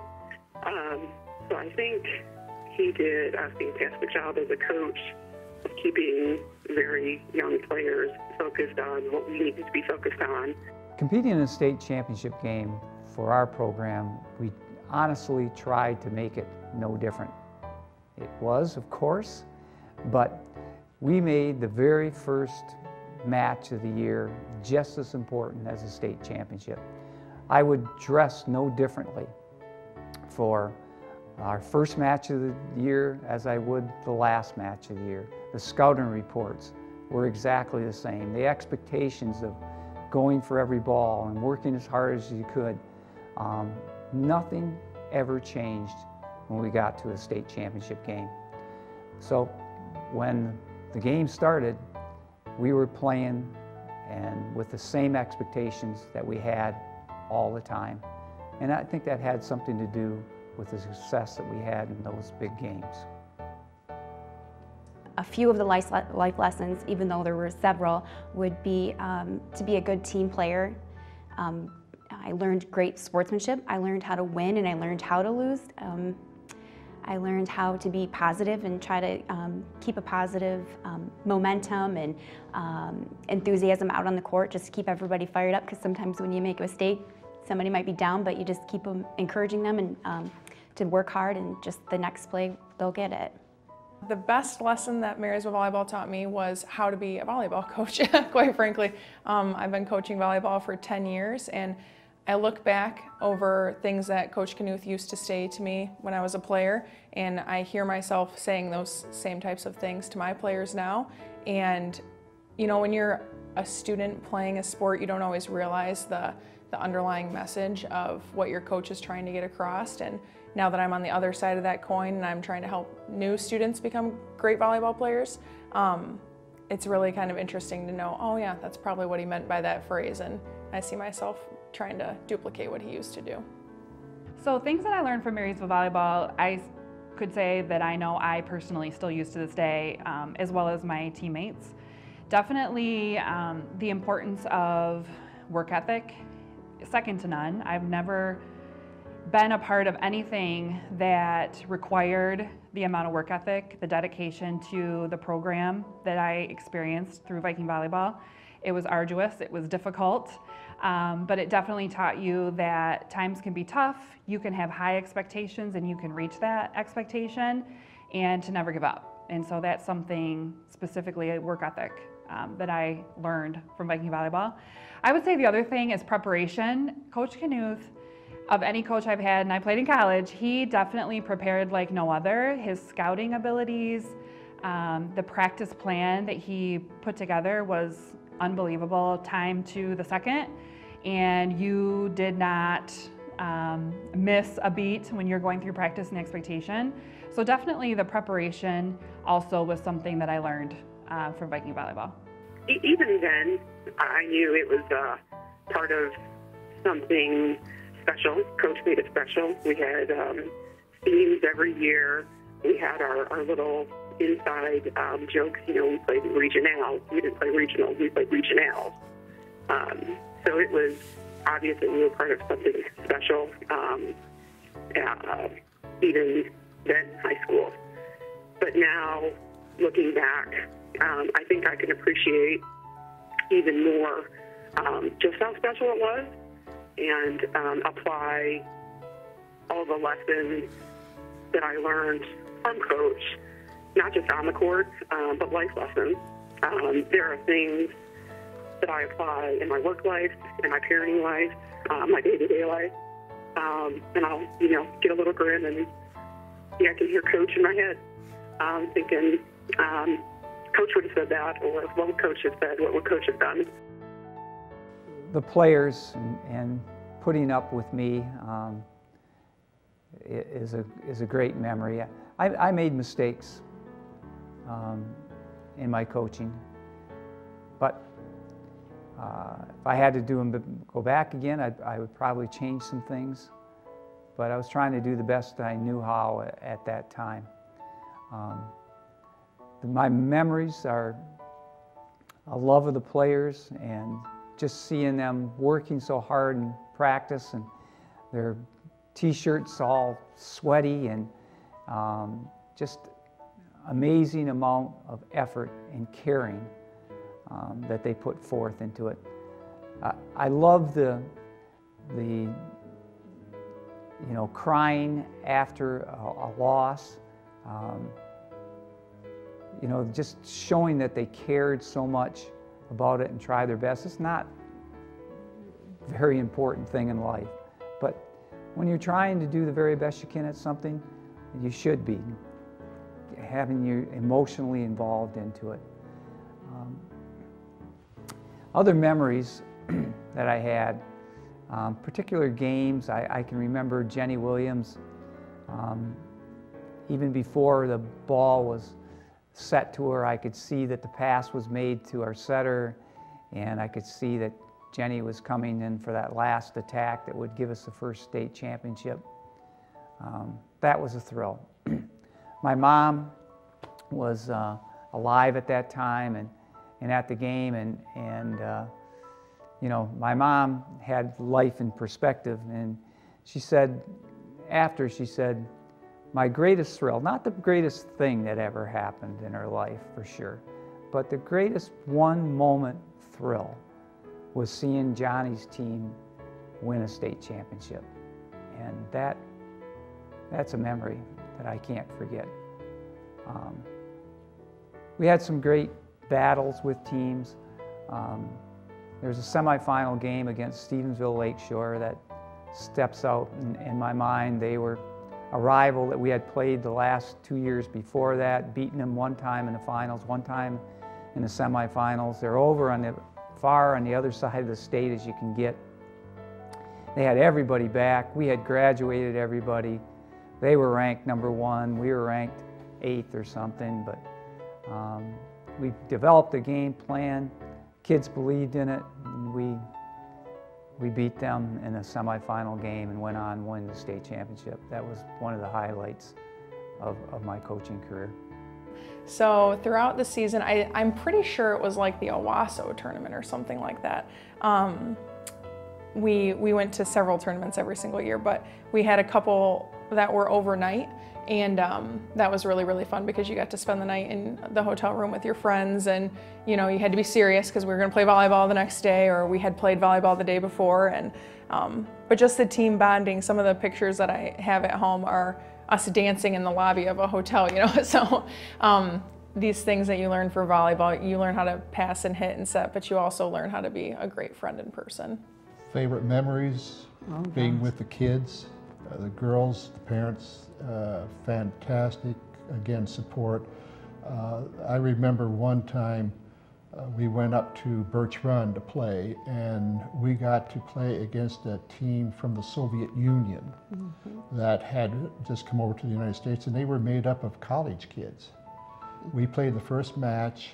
So I think he did a fantastic job as a coach of keeping very young players focused on what we needed to be focused on. Competing in a state championship game for our program, we honestly tried to make it no different. It was, of course, but we made the very first match of the year just as important as a state championship. I would dress no differently for our first match of the year as I would the last match of the year. The scouting reports, were exactly the same. The expectations of going for every ball and working as hard as you could, nothing ever changed when we got to a state championship game. So when the game started, we were playing and with the same expectations that we had all the time. And I think that had something to do with the success that we had in those big games. A few of the life lessons, even though there were several, would be to be a good team player. I learned great sportsmanship. I learned how to win and I learned how to lose. I learned how to be positive and try to keep a positive momentum and enthusiasm out on the court, just to keep everybody fired up, because sometimes when you make a mistake, somebody might be down, but you just keep them encouraging them and to work hard, and just the next play, they'll get it. The best lesson that Marysville Volleyball taught me was how to be a volleyball coach, quite frankly. I've been coaching volleyball for 10 years, and I look back over things that Coach Knuth used to say to me when I was a player, and I hear myself saying those same types of things to my players now. And you know, when you're a student playing a sport, you don't always realize the underlying message of what your coach is trying to get across. And now that I'm on the other side of that coin and I'm trying to help new students become great volleyball players, it's really kind of interesting to know, oh yeah, that's probably what he meant by that phrase, and I see myself trying to duplicate what he used to do. So things that I learned from Marysville Volleyball, I could say that I know I personally still use to this day, as well as my teammates. Definitely the importance of work ethic, second to none. I've never been a part of anything that required the amount of work ethic, the dedication to the program that I experienced through Viking Volleyball. It was arduous, it was difficult, but it definitely taught you that times can be tough, you can have high expectations and you can reach that expectation, and to never give up. And so that's something, specifically a work ethic, that I learned from Viking Volleyball. I would say the other thing is preparation. Coach Knuth, of any coach I've had, and I played in college, he definitely prepared like no other. His scouting abilities, the practice plan that he put together was unbelievable, time to the second, and you did not miss a beat when you're going through practice and expectation. So definitely the preparation also was something that I learned from Viking Volleyball. Even then, I knew it was part of something special. Coach made it special. We had themes every year. We had our little inside jokes. You know, we played regionals. We didn't play regionals. We played regionals. So it was obviously we were part of something special. Even then, high school. But now, looking back, I think I can appreciate even more just how special it was, and apply all the lessons that I learned from Coach, not just on the court, but life lessons. There are things that I apply in my work life, in my parenting life, my day-to-day life, and I'll, get a little grin, and I can hear Coach in my head, thinking, Coach would have said that, or what would Coach have said, what would Coach have done? The players and putting up with me is a great memory. I made mistakes in my coaching, but if I had to go back again, I would probably change some things, but I was trying to do the best I knew how at that time. My memories are a love of the players and just seeing them working so hard in practice, and their t-shirts all sweaty, and just amazing amount of effort and caring that they put forth into it. I love the crying after a loss. Just showing that they cared so much about it and tried their best. It's not a very important thing in life, but when you're trying to do the very best you can at something, you should be having you emotionally involved into it. Other memories that I had, particular games, I can remember Jenny Williams, even before the ball was set to her, I could see that the pass was made to our setter, and I could see that Jenny was coming in for that last attack that would give us the first state championship. That was a thrill. My mom was alive at that time and at the game, and you know, my mom had life in perspective, and she said, after, she said, my greatest thrill, not the greatest thing that ever happened in her life, for sure, but the greatest one moment thrill was seeing Johnny's team win a state championship. And that's a memory that I can't forget. We had some great battles with teams. There was a semifinal game against Stevensville Lakeshore that steps out in my mind. They were a rival that we had played the last 2 years before that, beaten them one time in the finals, one time in the semifinals. They're over on the far on the other side of the state as you can get. They had everybody back. We had graduated everybody. They were ranked #1. We were ranked 8th or something, but we developed a game plan. Kids believed in it. And we beat them in a semifinal game and went on to win the state championship. That was one of the highlights of my coaching career. So throughout the season, I'm pretty sure it was like the Owasso tournament or something like that. We went to several tournaments every single year, but we had a couple that were overnight, and that was really, really fun because you got to spend the night in the hotel room with your friends, and you know, you had to be serious because we were going to play volleyball the next day, or we had played volleyball the day before. And but just the team bonding. Some of the pictures that I have at home are us dancing in the lobby of a hotel, you know. So these things that you learn for volleyball, you learn how to pass and hit and set, but you also learn how to be a great friend in person. Favorite memories, being with the kids, the girls, the parents, fantastic, again, support. I remember one time we went up to Birch Run to play, and we got to play against a team from the Soviet Union that had just come over to the United States, and they were made up of college kids. We played the first match,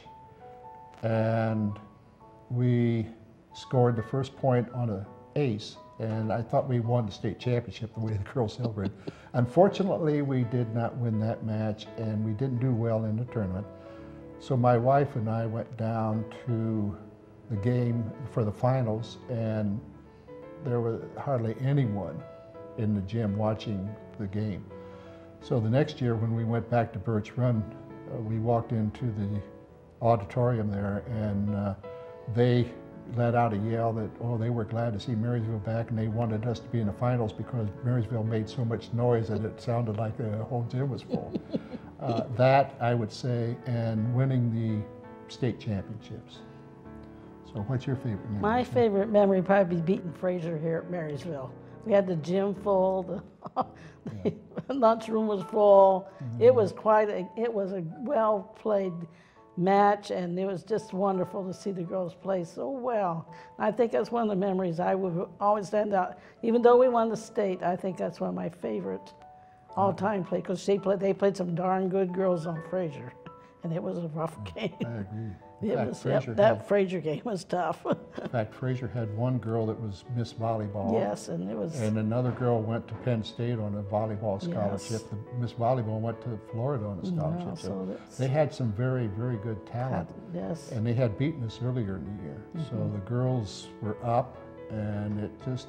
and we scored the first point on an ace, and I thought we won the state championship the way the girls celebrated. Unfortunately, we did not win that match, and we didn't do well in the tournament. So my wife and I went down to the game for the finals, and there was hardly anyone in the gym watching the game. So the next year when we went back to Birch Run, we walked into the auditorium there, and they let out a yell that, oh, they were glad to see Marysville back, and they wanted us to be in the finals because Marysville made so much noise that it sounded like the whole gym was full. That, I would say, and winning the state championships. So what's your favorite memory? My favorite memory would probably be beating Fraser here at Marysville. We had the gym full, the lunchroom was full. It was it was a well-played match, and it was just wonderful to see the girls play so well. I think that's one of the memories I would always stand out. Even though we won the state, I think that's one of my favorite all-time play, because they played some darn good girls on Fraser, and it was a rough game. I agree. That Fraser game was tough. In fact, Fraser had one girl that was Miss Volleyball. Yes, and it was. And another girl went to Penn State on a volleyball scholarship. Yes. The Miss Volleyball went to Florida on a scholarship. Yeah, so they had some very, very good talent. Yes. And they had beaten us earlier in the year. So the girls were up, and it just,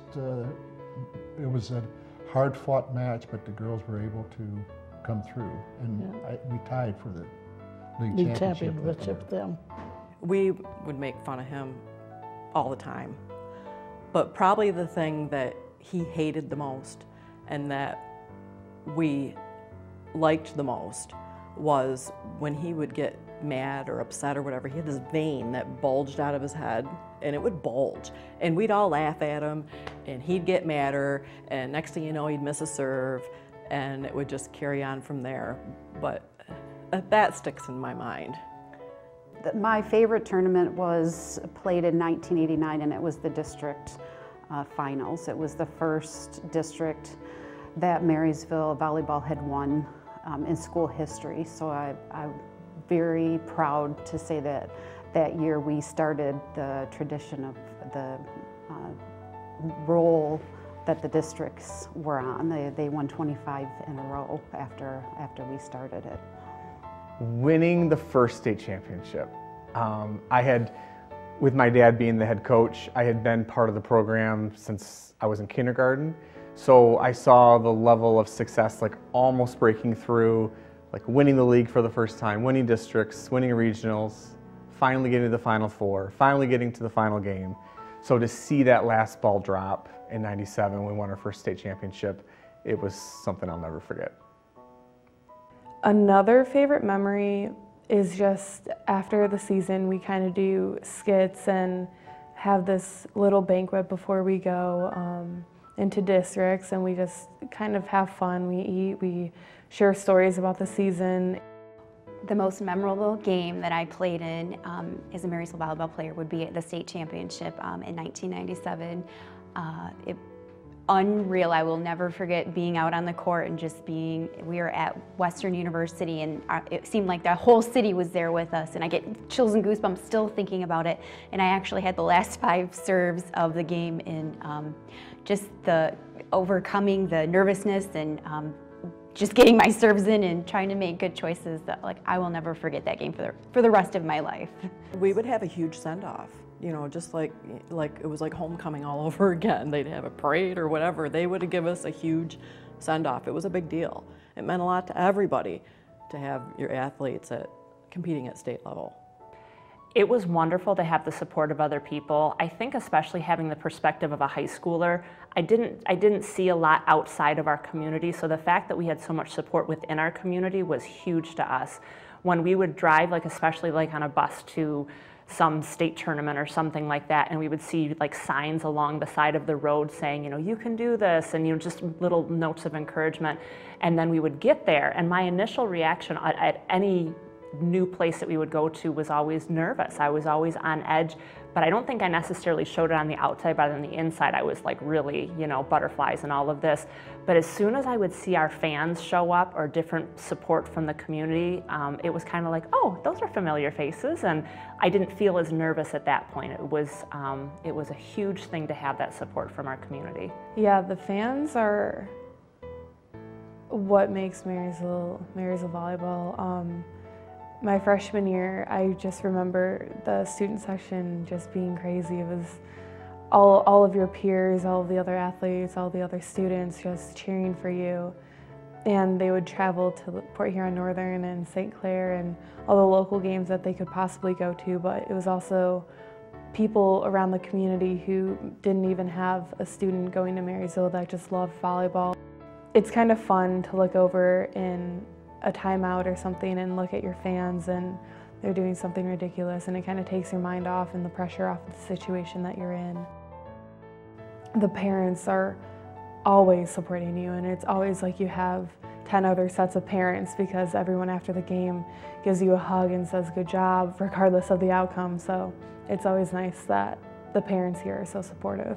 it was a hard-fought match, but the girls were able to come through. And we tied for the league championship with them. We would make fun of him all the time, but probably the thing that he hated the most and that we liked the most was when he would get mad or upset or whatever, he had this vein that bulged out of his head, and it would bulge, and we'd all laugh at him, and he'd get madder, and next thing you know, he'd miss a serve, and it would just carry on from there. But that sticks in my mind. My favorite tournament was played in 1989, and it was the district finals. It was the first district that Marysville Volleyball had won in school history. So I'm very proud to say that that year we started the tradition of the role that the districts were on. They won 25 in a row after we started it. Winning the first state championship. I had, with my dad being the head coach, I had been part of the program since I was in kindergarten. So I saw the level of success, like almost breaking through, like winning the league for the first time, winning districts, winning regionals, finally getting to the Final Four, finally getting to the final game. So to see that last ball drop in '97 when we won our first state championship, it was something I'll never forget. Another favorite memory is just after the season, we kind of do skits and have this little banquet before we go into districts, and we just kind of have fun. We eat, we share stories about the season. The most memorable game that I played in as a Marysville volleyball player would be at the state championship in 1997. Unreal. I will never forget being out on the court and just being, we were at Western University, and it seemed like the whole city was there with us, and I get chills and goosebumps still thinking about it. And I actually had the last 5 serves of the game, and just the overcoming the nervousness and just getting my serves in and trying to make good choices. That, like, I will never forget that game for the rest of my life. We would have a huge send-off. You know, just like it was like homecoming all over again. They'd have a parade or whatever. They would give us a huge send-off. It was a big deal. It meant a lot to everybody to have your athletes competing at state level. It was wonderful to have the support of other people. I think especially having the perspective of a high schooler, I didn't see a lot outside of our community, so the fact that we had so much support within our community was huge to us. When we would drive, like especially like on a bus to some state tournament or something like that, and we would see like signs along the side of the road saying, you know, you can do this, and you know, just little notes of encouragement. And then we would get there, and my initial reaction at any new place that we would go to was always nervous. I was always on edge, but I don't think I necessarily showed it on the outside, but on the inside I was like really, you know, butterflies and all of this. But as soon as I would see our fans show up or different support from the community, it was kind of like, oh, those are familiar faces, and I didn't feel as nervous at that point. It was a huge thing to have that support from our community. Yeah, the fans are what makes Marysville volleyball. My freshman year, I just remember the student section just being crazy. It was all of your peers, all of the other athletes, all the other students just cheering for you. And they would travel to Port Huron Northern and St. Clair and all the local games that they could possibly go to, but it was also people around the community who didn't even have a student going to Marysville that just loved volleyball. It's kind of fun to look over in a timeout or something and look at your fans and they're doing something ridiculous, and it kind of takes your mind off and the pressure off of the situation that you're in. The parents are always supporting you, and it's always like you have 10 other sets of parents, because everyone after the game gives you a hug and says good job regardless of the outcome. So it's always nice that the parents here are so supportive.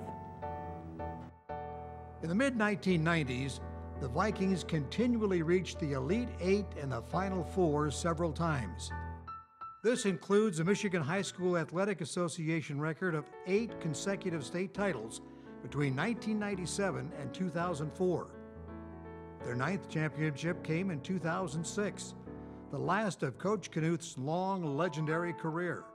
In the mid-1990s, the Vikings continually reached the Elite Eight and the Final Four several times. This includes the Michigan High School Athletic Association record of 8 consecutive state titles between 1997 and 2004. Their 9th championship came in 2006, the last of Coach Knuth's long, legendary career.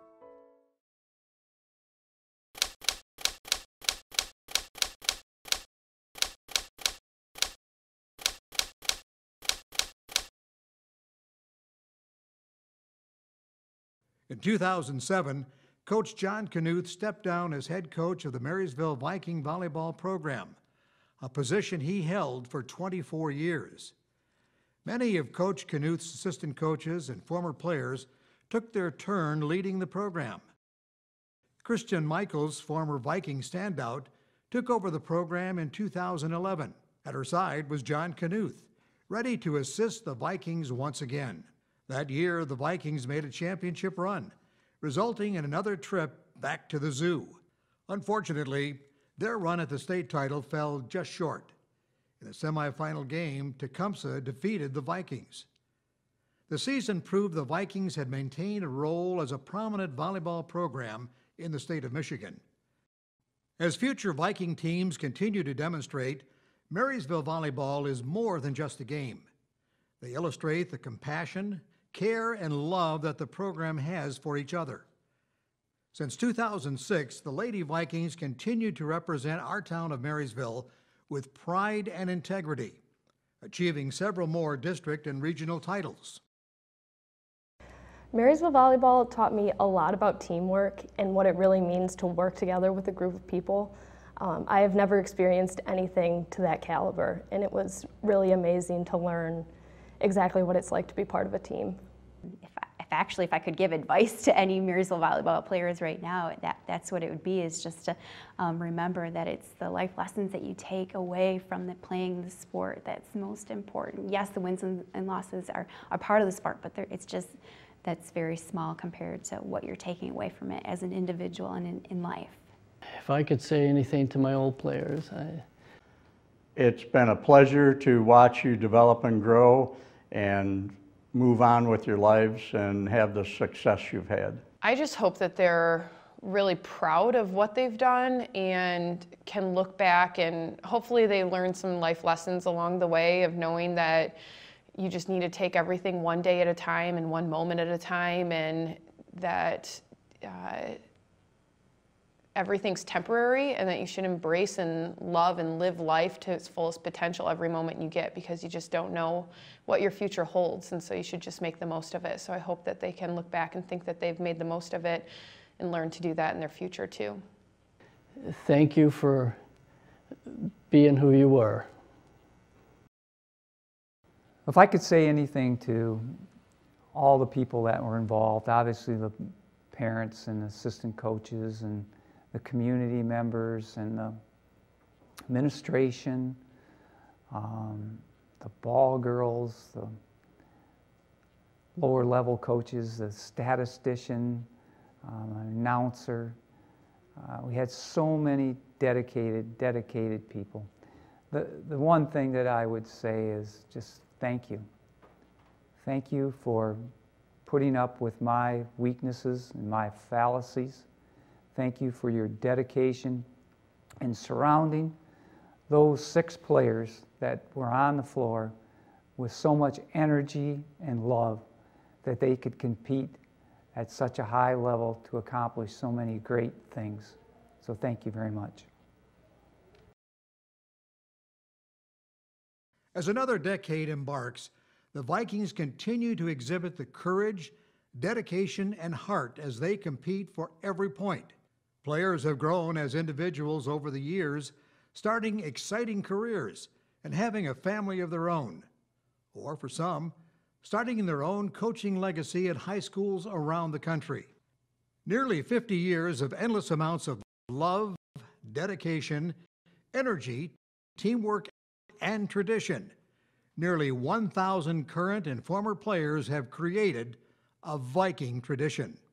In 2007, Coach John Knuth stepped down as head coach of the Marysville Viking volleyball program, a position he held for 24 years. Many of Coach Knuth's assistant coaches and former players took their turn leading the program. Christian Michaels, former Viking standout, took over the program in 2011. At her side was John Knuth, ready to assist the Vikings once again. That year, the Vikings made a championship run, resulting in another trip back to the zoo. Unfortunately, their run at the state title fell just short. In the semifinal game, Tecumseh defeated the Vikings. The season proved the Vikings had maintained a role as a prominent volleyball program in the state of Michigan. As future Viking teams continue to demonstrate, Marysville Volleyball is more than just a game. They illustrate the compassion, care, and love that the program has for each other. Since 2006, the Lady Vikings continue to represent our town of Marysville with pride and integrity, achieving several more district and regional titles. Marysville Volleyball taught me a lot about teamwork and what it really means to work together with a group of people. I have never experienced anything to that caliber, and it was really amazing to learn exactly what it's like to be part of a team. If I could give advice to any Marysville volleyball players right now, that's what it would be, is just to remember that it's the life lessons that you take away from playing the sport that's most important. Yes, the wins and losses are part of the sport, but that's very small compared to what you're taking away from it as an individual and in life. If I could say anything to my old players, It's been a pleasure to watch you develop and grow and move on with your lives and have the success you've had. I just hope that they're really proud of what they've done and can look back, and hopefully they learn some life lessons along the way of knowing that you just need to take everything one day at a time and one moment at a time, and that everything's temporary, and that you should embrace and love and live life to its fullest potential every moment you get, because you just don't know what your future holds, and so you should just make the most of it. So I hope that they can look back and think that they've made the most of it and learn to do that in their future too. thank you for being who you were. If I could say anything to all the people that were involved, obviously the parents and assistant coaches and the community members and the administration, the ball girls, the lower level coaches, the statistician, an announcer. We had so many dedicated people. The one thing that I would say is just thank you. Thank you for putting up with my weaknesses and my fallacies. Thank you for your dedication in surrounding those 6 players that were on the floor with so much energy and love that they could compete at such a high level to accomplish so many great things. So thank you very much. As another decade embarks, the Vikings continue to exhibit the courage, dedication, and heart as they compete for every point. Players have grown as individuals over the years, starting exciting careers and having a family of their own. Or for some, starting their own coaching legacy at high schools around the country. Nearly 50 years of endless amounts of love, dedication, energy, teamwork, and tradition. Nearly 1,000 current and former players have created a Viking tradition.